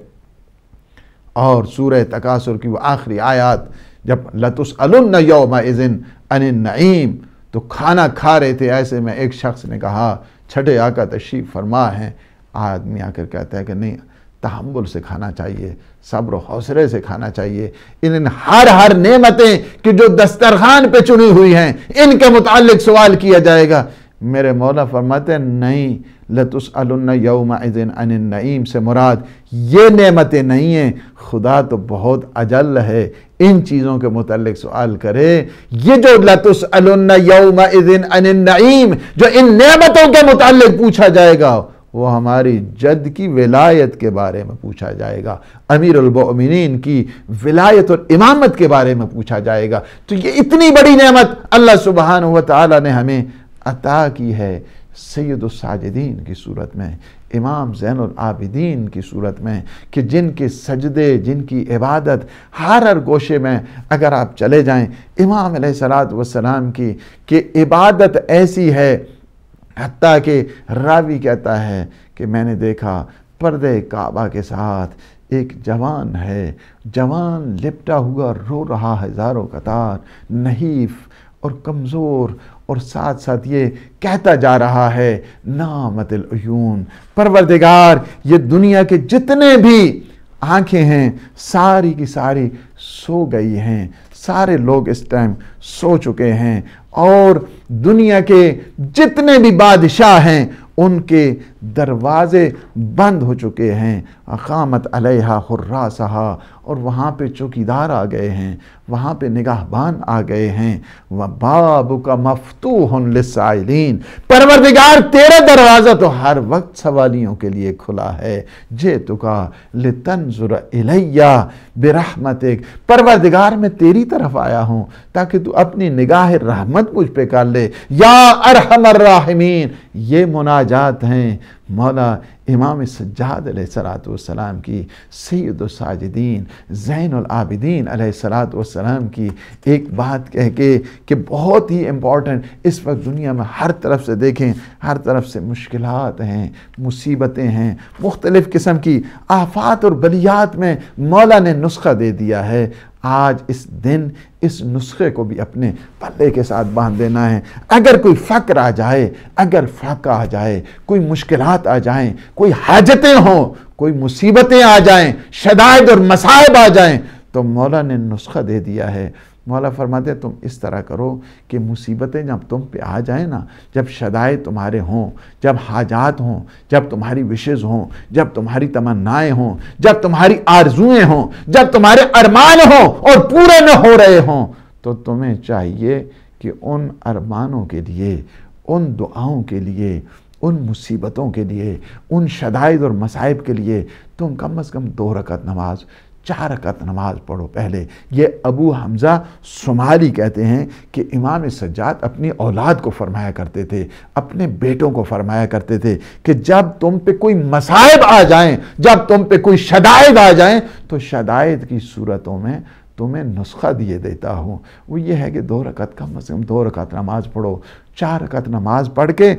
اور سورہ تکاثر کی وہ آخری آیات جب لَتُسْأَلُنَّ يَوْمَئِذٍ عَنِ النَّعِيمِ تو کھانا کھا رہے تھے، ایسے میں ایک شخص نے کہا چھٹے آقا تشریف فرما ہے۔ آدمی آ کر کہتا ہے کہ نہیں، تحمل سے کھانا چاہیے، صبر و حوصلے سے کھانا چاہیے، ان ہر نعمتیں کہ جو دسترخوان پہ چنی ہوئی ہیں ان کے متعلق سوال کیا جائے گا۔ میرے مولا فرماتے ہیں نہیں، لَتُسْأَلُنَّ يَوْمَئِذٍ عَنِ النَّعِيمِ سے مراد یہ نعمتیں نہیں ہیں، خدا تو بہت اجل ہے، ان چیزوں کے متعلق سوال کرے۔ یہ جو لَتُسْأَلُنَّ يَوْمَئِذٍ عَنِ النَّعِيمِ جو ان نعمتوں کے متعلق پوچھا جائے گا وہ ہماری جد کی ولایت کے بارے میں پوچھا جائے گا، امیر المؤمنین کی ولایت اور امامت کے بارے میں پوچھا جائے گا۔ تو یہ اتنی بڑی نعمت اللہ سبحانہ و تعالی نے ہمیں عطا کی ہے، سید الساجدین کی صورت میں، امام زین العابدین کی صورت میں، کہ جن کے سجدے، جن کی عبادت ہر گوشے میں اگر آپ چلے جائیں، امام علیہ السلام کی کہ عبادت ایسی ہے، حتیٰ کہ راوی کہتا ہے کہ میں نے دیکھا پردے کعبہ کے ساتھ ایک جوان ہے، جوان لپٹا ہوا رو رہا ہے زاروں قطار، نحیف اور کمزور، اور ساتھ ساتھ یہ کہتا جا رہا ہے نامت العیون، پروردگار یہ دنیا کے جتنے بھی آنکھیں ہیں ساری کی ساری سو گئی ہیں، سارے لوگ اس ٹائم سو چکے ہیں، اور دنیا کے جتنے بھی بادشاہ ہیں ان کے دروازے بند ہو چکے ہیں، اقامت علیہا حراسہا، اور وہاں پہ چوکیدار آ گئے ہیں، وہاں پہ نگہبان آ گئے ہیں، وَبَابُكَ مَفْتُوحٌ لِلسَّائِلِينَ، پروردگار تیرا دروازہ تو ہر وقت سوالیوں کے لیے کھلا ہے، جِئْتُكَ لِتَنْظُرَ إِلَيَّ بِرَحْمَتِكَ، پروردگار میں تیری طرف آیا ہوں تاکہ تو اپنی نگاہ رحمت مجھ پہ کر لے، یا ارحم الراحمین۔ یہ مناجات ہیں مولا امام سجاد علیہ السلام کی، سید الساجدین زین العابدین علیہ السلام کی ایک بات کہہ کے کہ بہت ہی امپورٹنٹ، اس وقت دنیا میں ہر طرف سے دیکھیں، ہر طرف سے مشکلات ہیں، مصیبتیں ہیں، مختلف قسم کی آفات اور بلیات میں مولا نے نسخہ دے دیا ہے۔ آج اس دن اس نسخے کو بھی اپنے پلے کے ساتھ باندھ دینا ہے۔ اگر کوئی فقر آ جائے، اگر فاقہ آ جائے، کوئی مشکلات مشکلات آ جائیں، کوئی حاجتیں ہوں، کوئی مصیبتیں آ جائیں، شدائد اور مصائب آ جائیں، تو مولا نے نسخہ دے دیا ہے۔ مولا فرماتے ہیں تم اس طرح کرو کہ مصیبتیں جب تم پہ آ جائیں نا، جب شدائد تمہارے ہوں، جب حاجات ہوں، جب تمہاری وشز ہوں، جب تمہاری تمنائیں ہوں، جب تمہاری آرزویں ہوں، جب تمہارے ارمان ہوں اور پورے نہ ہو رہے ہوں، تو تمہیں چاہیے کہ ان ارمانوں کے لیے، ان دعاؤں کے لیے، ان مصیبتوں کے لیے، ان شدائد اور مصائب کے لیے تم کم از کم 2 رکعت نماز، 4 رکعت نماز پڑھو پہلے۔ یہ ابو حمزہ سمالی کہتے ہیں کہ امام سجاد اپنی اولاد کو فرمایا کرتے تھے، اپنے بیٹوں کو فرمایا کرتے تھے کہ جب تم پہ کوئی مصائب آ جائیں، جب تم پہ کوئی شدائد آ جائیں، تو شدائد کی صورتوں میں تمہیں نسخہ دیے دیتا ہوں، وہ یہ ہے کہ 2 رکعت کم از کم 2 رکعت نماز پڑھو۔ 4 رکعت نماز پڑھ کے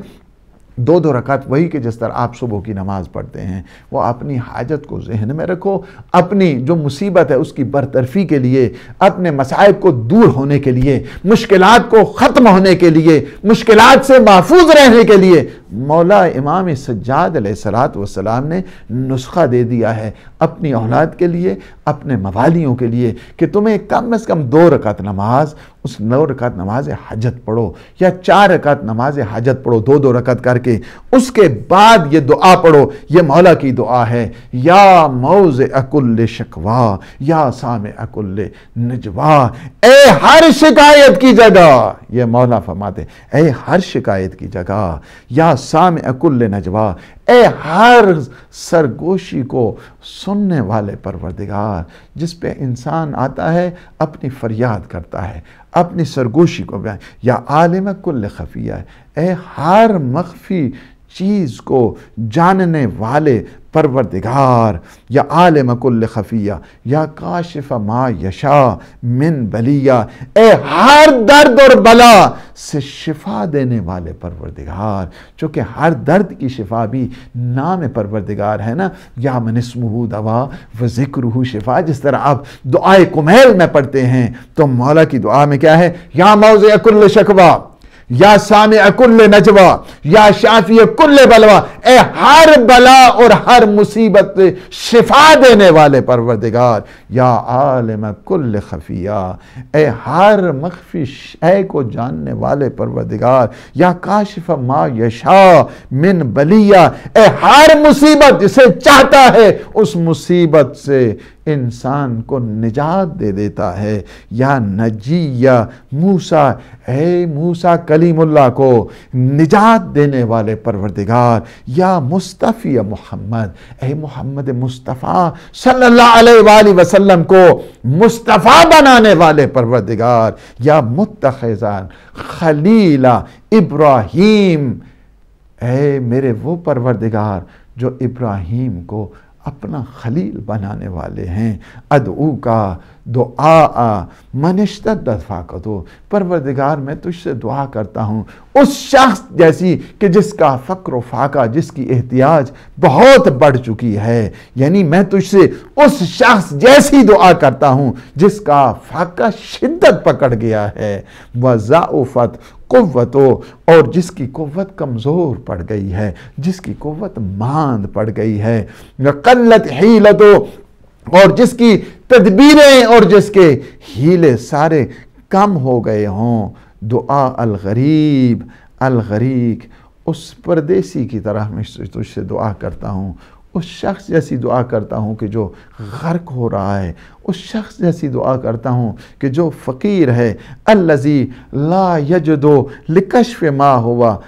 2 رکعت وہی کہ جس طرح آپ صبح کی نماز پڑھتے ہیں، وہ اپنی حاجت کو ذہن میں رکھو، اپنی جو مصیبت ہے اس کی برطرفی کے لیے، اپنے مصائب کو دور ہونے کے لیے، مشکلات کو ختم ہونے کے لیے، مشکلات سے محفوظ رہنے کے لیے مولا امام سجاد علیہ السلام نے نسخہ دے دیا ہے اپنی اولاد کے لیے، اپنے موالیوں کے لیے، کہ تمہیں کم از کم 2 رکعت نماز، اس 2 رکعت نماز حاجت پڑھو، یا 4 رکعت نماز حاجت پڑھو 2 رکعت کر کے، اس کے بعد یہ دعا پڑھو۔ یہ مولا کی دعا ہے، یا موضع کل شکوا یا سامع کل نجوا، اے ہر شکایت کی جگہ، یہ مولا فرماتے اے ہر شکایت کی جگہ، یا سامع کل نجوا، اے ہر سرگوشی کو سننے والے پروردگار، جس پہ انسان آتا ہے اپنی فریاد کرتا ہے، اپنی سرگوشی کو بیان، یا عالم کل خفیہ، اے ہر مخفی چیز کو جاننے والے پروردگار، یا عالم کل خفیہ، یا کاشف ما یشا من بلیہ، اے ہر درد اور بلا سے شفا دینے والے پروردگار، چونکہ ہر درد کی شفا بھی نام پروردگار ہے نا، یا من اسمہ دوا و ذکرہ شفا، جس طرح آپ دعائے کمیل میں پڑھتے ہیں تو مولا کی دعا میں کیا ہے، یا موضع کل شکوا، یا سامع کل نجوا، یا شافی کل بلوا، اے ہر بلا اور ہر مصیبت شفا دینے والے پروردگار، یا عالم کل خفیہ، اے ہر مخفی شے کو جاننے والے پروردگار، یا کاشف ما یشا من بلیہ، اے ہر مصیبت جسے چاہتا ہے اس مصیبت سے انسان کو نجات دے دیتا ہے، یا نجی موسیٰ، اے موسیٰ کلیم اللہ کو نجات دینے والے پروردگار، یا مصطفی محمد، اے محمد مصطفیٰ صلی اللہ علیہ وآلہ وسلم کو مصطفیٰ بنانے والے پروردگار، یا متخذان خلیل ابراہیم، اے میرے وہ پروردگار جو ابراہیم کو اپنا خلیل بنانے والے ہیں، ادعو کا دعا من اشتدت فاقتہ، پروردگار میں تجھ سے دعا کرتا ہوں اس شخص جیسی کہ جس کا فقر و فاقہ، جس کی احتیاج بہت بڑھ چکی ہے، یعنی میں تجھ سے اس شخص جیسی دعا کرتا ہوں جس کا فاقہ شدت پکڑ گیا ہے، وضعفت قوتو، اور جس کی قوت کمزور پڑ گئی ہے، جس کی قوت ماند پڑ گئی ہے، قلت حیلتو، اور جس کی تدبیریں اور جس کے ہیلے سارے کم ہو گئے ہوں، دعا الغریب الغریق، اس پردیسی کی طرح میں تجھ سے دعا کرتا ہوں، اس شخص جیسی دعا کرتا ہوں کہ جو غرق ہو رہا ہے، اس شخص جیسی دعا کرتا ہوں کہ جو فقیر ہے، الذی لا یجدو لکشف ما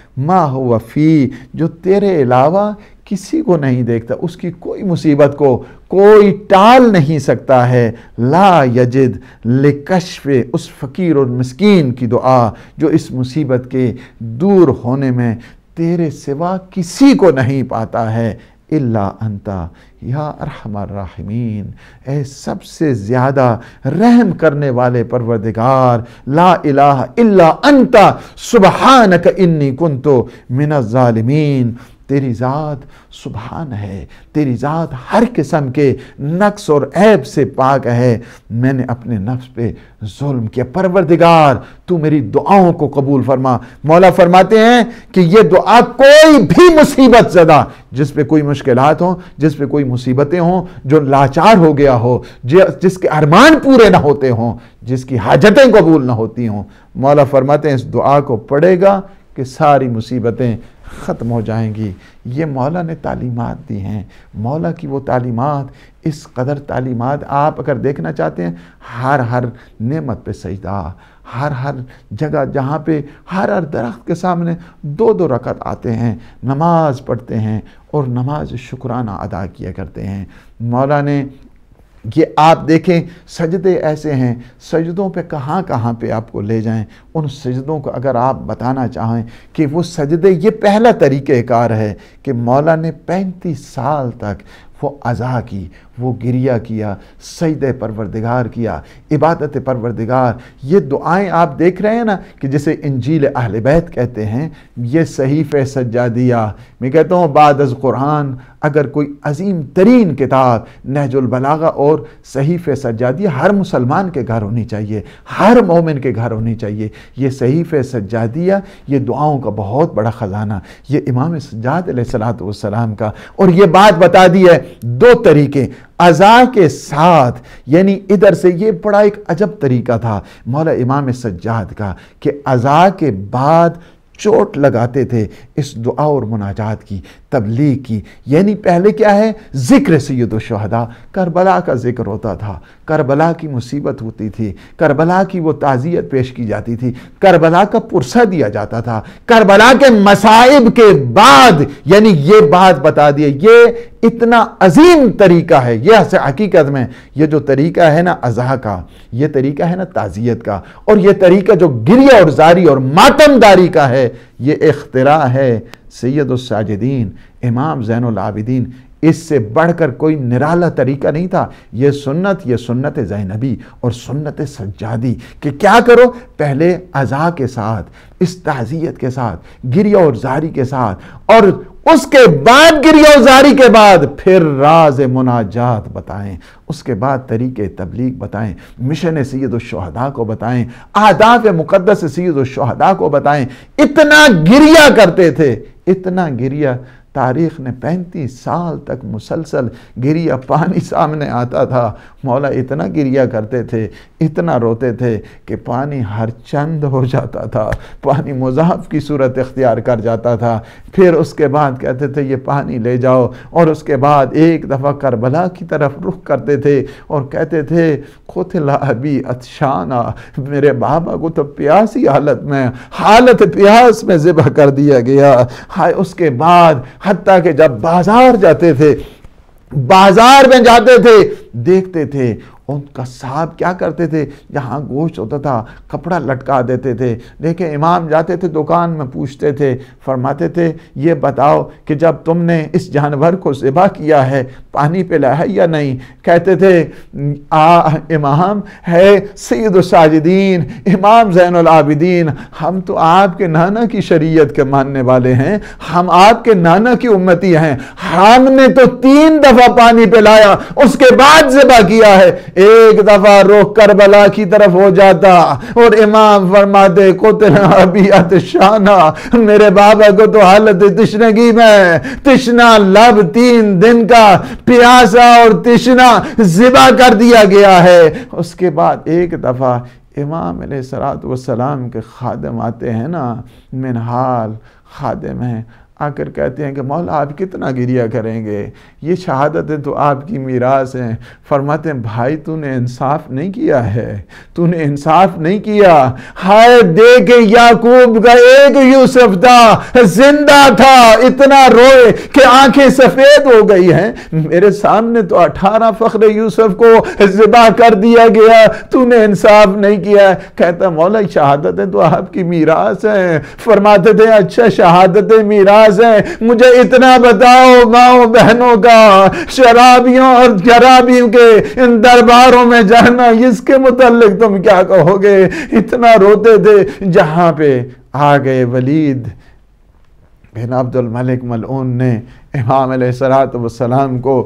ہوا فی، جو تیرے علاوہ کسی کو نہیں دیکھتا، اس کی کوئی مصیبت کو کوئی ٹال نہیں سکتا ہے، لا یجد لکشف، اس فقیر اور مسکین کی دعا جو اس مصیبت کے دور ہونے میں تیرے سوا کسی کو نہیں پاتا ہے، الا انتا، یا ارحم الراحمین، اے سب سے زیادہ رحم کرنے والے پروردگار، لا الہ الا انت سبحانک انی کنت من الظالمین، تیری ذات سبحان ہے، تیری ذات ہر قسم کے نقص اور عیب سے پاک ہے، میں نے اپنے نفس پہ ظلم کیا، پروردگار تو میری دعاؤں کو قبول فرما۔ مولا فرماتے ہیں کہ یہ دعا کوئی بھی مصیبت زدہ، جس پہ کوئی مشکلات ہوں، جس پہ کوئی مصیبتیں ہوں، جو لاچار ہو گیا ہو، جس کے ارمان پورے نہ ہوتے ہوں، جس کی حاجتیں قبول نہ ہوتی ہوں، مولا فرماتے ہیں اس دعا کو پڑھے گا کہ ساری مصیبتیں ختم ہو جائیں گی۔ یہ مولا نے تعلیمات دی ہیں، مولا کی وہ تعلیمات، اس قدر تعلیمات آپ اگر دیکھنا چاہتے ہیں، ہر نعمت پہ سجدہ، ہر جگہ جہاں پہ ہر درخت کے سامنے 2 رکعت آتے ہیں، نماز پڑھتے ہیں اور نماز شکرانہ ادا کیا کرتے ہیں۔ مولا نے یہ آپ دیکھیں سجدے ایسے ہیں، سجدوں پہ کہاں پہ آپ کو لے جائیں، ان سجدوں کو اگر آپ بتانا چاہیں کہ وہ سجدے، یہ پہلا طریقہ کار ہے کہ مولا نے 35 سال تک وہ عزا کی، وہ گریہ کیا، سجدہ پروردگار کیا، عبادت پروردگار۔ یہ دعائیں آپ دیکھ رہے ہیں نا کہ جسے انجیل اہل بیت کہتے ہیں، یہ صحیفہ سجادیہ، میں کہتا ہوں بعد از قرآن اگر کوئی عظیم ترین کتاب نہج البلاغہ اور صحیفہ سجادیہ ہر مسلمان کے گھر ہونی چاہیے، ہر مومن کے گھر ہونی چاہیے۔ یہ صحیفہ سجادیہ، یہ دعاؤں کا بہت بڑا خزانہ، یہ امام سجاد علیہ السلام کا۔ اور یہ بات بتا دی ہے 2 طریقے عزا کے ساتھ، یعنی ادھر سے یہ بڑا ایک عجب طریقہ تھا مولا امام سجاد کا کہ عزا کے بعد چوٹ لگاتے تھے اس دعا اور مناجات کی، تبلیغ کی۔ یعنی پہلے کیا ہے، ذکر سید الشہداء، کربلا کا ذکر ہوتا تھا، کربلا کی مصیبت ہوتی تھی، کربلا کی وہ تعزیت پیش کی جاتی تھی، کربلا کا پرسہ دیا جاتا تھا۔ کربلا کے مصائب کے بعد یعنی یہ بات بتا دی، یہ اتنا عظیم طریقہ ہے، یہ حقیقت میں یہ جو طریقہ ہے نا عزا کا، یہ طریقہ ہے نا تعزیت کا، اور یہ طریقہ جو گریہ اور زاری اور ماتم داری کا ہے، یہ اختراع ہے سید الساجدین امام زین العابدین۔ اس سے بڑھ کر کوئی نرالا طریقہ نہیں تھا۔ یہ سنت زینبی اور سنت سجادی کہ کیا کرو، پہلے عزا کے ساتھ، اس تعزیت کے ساتھ، گریہ اور زاری کے ساتھ، اور اس کے بعد گریہ و زاری کے بعد پھر راز مناجات بتائیں، اس کے بعد طریقے تبلیغ بتائیں، مشن سید الشہداء کو بتائیں، اہداف مقدس سید الشہداء کو بتائیں۔ اتنا گریہ کرتے تھے، اتنا گریہ، تاریخ نے 35 سال تک مسلسل گریہ، پانی سامنے آتا تھا، مولا اتنا گریہ کرتے تھے، اتنا روتے تھے کہ پانی ہر چند ہو جاتا تھا، پانی مضاف کی صورت اختیار کر جاتا تھا۔ پھر اس کے بعد کہتے تھے یہ پانی لے جاؤ، اور اس کے بعد ایک دفعہ کربلا کی طرف رخ کرتے تھے اور کہتے تھے قتل ابی عطشانا، میرے بابا کو تو پیاسی حالت پیاس میں ذبح کر دیا گیا۔ اس کے بعد حتیٰ کہ جب بازار جاتے تھے، بازار میں جاتے تھے، دیکھتے تھے ان کا صاحب کیا کرتے تھے، جہاں گوشت ہوتا تھا کپڑا لٹکا دیتے تھے۔ دیکھیں امام جاتے تھے دکان میں، پوچھتے تھے، فرماتے تھے یہ بتاؤ کہ جب تم نے اس جانور کو ذبح کیا ہے پانی پلایا ہے یا نہیں؟ کہتے تھے امام ہے سید الساجدین امام زین العابدین، ہم تو آپ کے نانا کی شریعت کے ماننے والے ہیں، ہم آپ کے نانا کی امتی ہیں، ہم نے تو 3 دفعہ پانی پلایا اس کے بعد ذبح کیا ہے، ایک دفعہ رخ کربلا کی طرف ہو جاتا اور امام فرماتے قتل ابی عطشانا، میرے بابا کو تو حالت تشنگی میں، تشنا لب 3 دن کا پیاسا اور تشنا ذبح کر دیا گیا ہے۔ اس کے بعد ایک دفعہ امام علیہ السلام کے خادم آتے ہیں نا، منحال خادم ہیں، آ کر کہتے ہیں کہ مولا آپ کتنا گریہ کریں گے، یہ شہادتیں تو آپ کی میراث ہیں۔ فرماتے ہیں بھائی تو نے انصاف نہیں کیا ہے، تو نے انصاف نہیں کیا، ہائے دیکھ یعقوب کا ایک یوسف تھا، زندہ تھا، اتنا روئے کہ آنکھیں سفید ہو گئی ہیں، میرے سامنے تو 18 فخر یوسف کو ذبح کر دیا گیا، تو نے انصاف نہیں کیا۔ کہتا مولا شہادتیں تو آپ کی میراث ہیں۔ فرماتے تھے اچھا شہادتیں میراث پاس ہیں، مجھے اتنا بتاؤ ماؤں بہنوں کا شرابیوں اور شرابیوں کے ان درباروں میں جانا، اس کے متعلق تم کیا کہو گے؟ اتنا روتے تھے، جہاں پہ آ گئے ولید بن عبد الملک ملعون نے امام علیہ السلام کو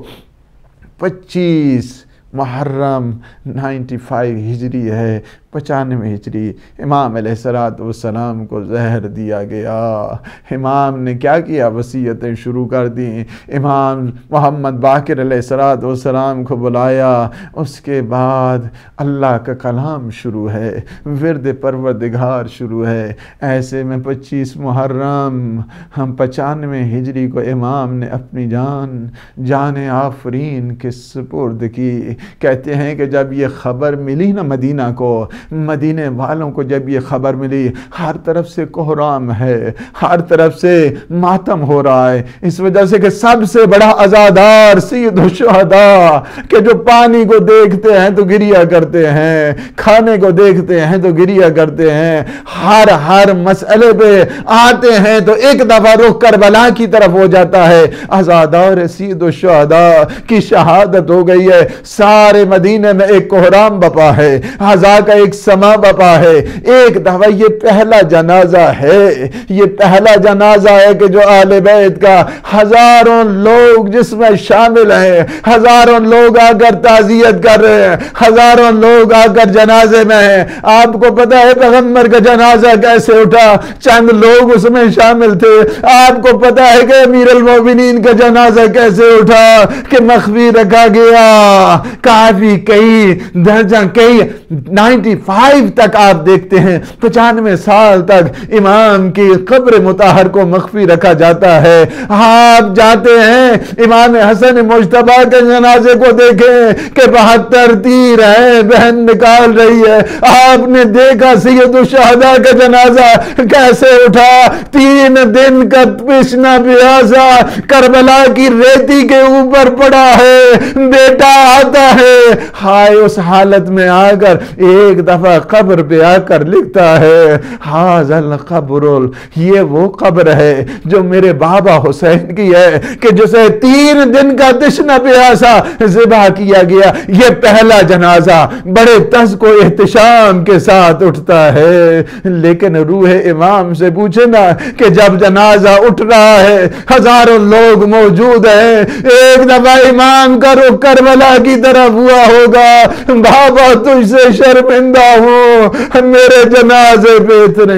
25 محرم 95 ہجری ہے، 95 ہجری امام علیہ السلام کو زہر دیا گیا۔ امام نے کیا کیا؟ وصیتیں شروع کر دیں۔ امام محمد باقر علیہ السلام کو بلایا، اس کے بعد اللہ کا کلام شروع ہے، ورد پروردگار شروع ہے۔ ایسے میں 25 محرم 95 ہجری کو امام نے اپنی جان آفرین کے سپرد کی۔ کہتے ہیں کہ جب یہ خبر ملی نا مدینہ کو، مدینے والوں کو جب یہ خبر ملی، ہر طرف سے کوہرام ہے، ہر طرف سے ماتم ہو رہا ہے، اس وجہ سے کہ سب سے بڑا عزادار سید الشہداء کہ جو پانی کو دیکھتے ہیں تو گریہ کرتے ہیں، کھانے کو دیکھتے ہیں تو گریہ کرتے ہیں، ہر مسئلے پہ آتے ہیں تو ایک دفعہ رخ کربلا کی طرف ہو جاتا ہے۔ عزادار سید الشہداء کی شہادت ہو گئی ہے، سارے مدینے میں ایک کوہرام بپا ہے، عزا کا ایک سما بپا ہے۔ ایک دفعہ یہ پہلا جنازہ ہے، یہ پہلا جنازہ ہے کہ جو اہل بیت کا ہزاروں لوگ جس میں شامل ہیں، ہزاروں لوگ آ کر تعزیت کر رہے ہیں، ہزاروں لوگ آ کر جنازے میں ہیں۔ آپ کو پتا ہے پیغمبر کا جنازہ کیسے اٹھا؟ چند لوگ اس میں شامل تھے۔ آپ کو پتا ہے کہ امیر المومنین کا جنازہ کیسے اٹھا کہ مخفی رکھا گیا؟ کافی کئی درجہ 95 تک آپ دیکھتے ہیں، 95 سال تک امام کی قبر مطہر کو مخفی رکھا جاتا ہے۔ آپ جاتے ہیں امام حسن مجتبی کے جنازے کو دیکھیں کہ 72 تیر ہیں، بہن نکال رہی ہے۔ آپ نے دیکھا سید الشہداء کا جنازہ کیسے اٹھا؟ 3 دن کا پشنا پیاسا کربلا کی ریتی کے اوپر پڑا ہے، بیٹا آتا ہے، ہائے اس حالت میں آ کر ایک دفعہ قبر پہ آ کر لکھتا ہے ھذا القبر، یہ وہ قبر ہے جو میرے بابا حسین کی ہے کہ جسے 3 دن کا تشنہ پیاسا ذبح کیا گیا۔ یہ پہلا جنازہ بڑے تذک و احتشام کے ساتھ اٹھتا ہے، لیکن روح امام سے پوچھے نا کہ جب جنازہ اٹھ رہا ہے، ہزاروں لوگ موجود ہیں، ایک دفعہ امام کا رخ کربلا کی طرف ہوا ہوگا، بابا تجھ سے شرمندہ ہوں، میرے جنازے پہ اترے۔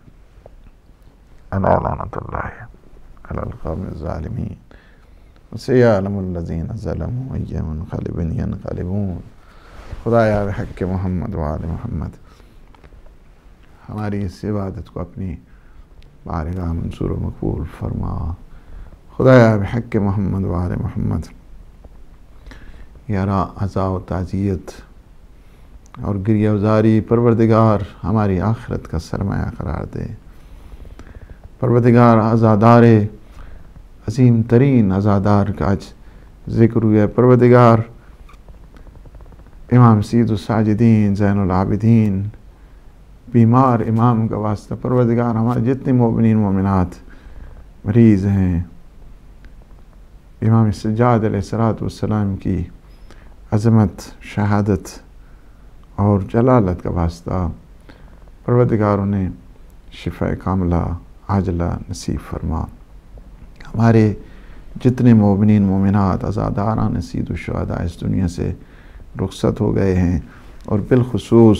الا لعنت اللہ علی القوم الظالمین سیعلم الذین ظلموا ای منقلب ینقلبون۔ خدایا بحق محمد وآل محمد ہماری اس عبادت کو اپنی بارگاہ منصور و مقبول فرما۔ خدایا بحق محمد وآل محمد یارا عزا و تعزیت اور گریہ وزاری پروردگار ہماری آخرت کا سرمایہ قرار دے۔ پروردگار عزادار عظیم ترین عزادار کا آج ذکر ہوئے، پروردگار امام سید الساجدین زین العابدین بیمار امام کا واسطہ، پروردگار ہمارے جتنے مومنین مومنات مریض ہیں، امام سجاد علیہ السلام کی عظمت، شہادت اور جلالت کا واسطہ پروردگار انہیں شفاء کاملہ عاجلہ نصیب فرما۔ ہمارے جتنے مومنین مومنات عزاداران سید الشہداء اس دنیا سے رخصت ہو گئے ہیں، اور بالخصوص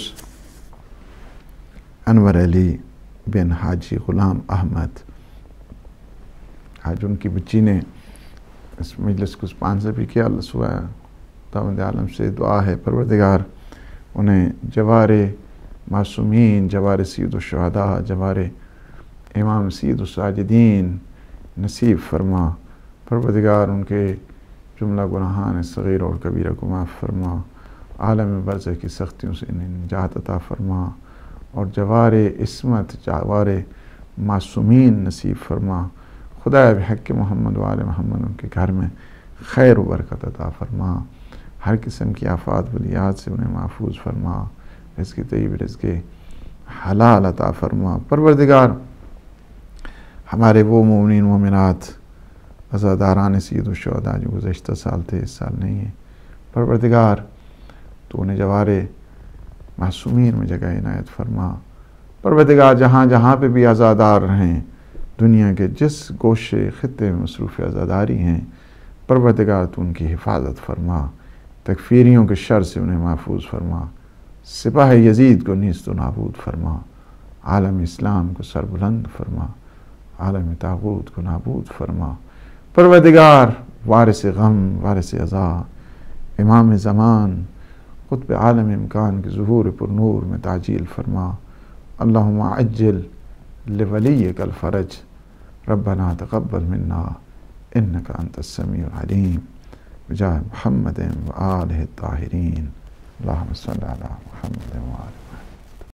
انور علی بن حاجی غلام احمد، آج ان کی بچی نے اس مجلس کو اسپانسر بھی کیا، اللہ سبحانہ خداوند عالم سے دعا ہے پروردگار انہیں جوار معصومین، جوار سید الشہداء، جوار امام سید الساجدین نصیب فرما۔ پروردگار ان کے جملہ گناہان صغیر اور کبیرہ کو معاف فرما، عالم برزخ کی سختیوں سے انہیں نجات عطا فرما، اور جوار عصمت، جوار معصومین نصیب فرما۔ خدا بحق محمد وآل محمد ان کے گھر میں خیر و برکت عطا فرما، ہر قسم کی آفات بلیات سے انہیں محفوظ فرما، رزق طیب، رزق حلال عطا فرما۔ پروردگار ہمارے وہ مومنین مومنات عزاداران سید الشہداء جو گزشتہ سال تھے اس سال نہیں ہیں، پروردگار تو انہیں جوارے معصومین میں جگہ عنایت فرما۔ پروردگار جہاں جہاں پہ بھی عزادار رہیں، دنیا کے جس گوشے خطے میں مصروف عزاداری ہیں، پروردگار تو ان کی حفاظت فرما، تکفیریوں کے شر سے انہیں محفوظ فرما، سپاہ یزید کو نیست و نابود فرما، عالم اسلام کو سربلند فرما، عالم طاغوت کو نابود فرما۔ پروردگار وارث غم، وارث عزا، امام زمان، قطب عالم امکان کے ظہور پر نور میں تعجیل فرما۔ اللہم عجل لولیک الفرج، ربنا تقبل منا انک انت السمیع العلیم، بجاہ محمد و آلہ الطاہرین، اللہم صلی علی محمد و آلہ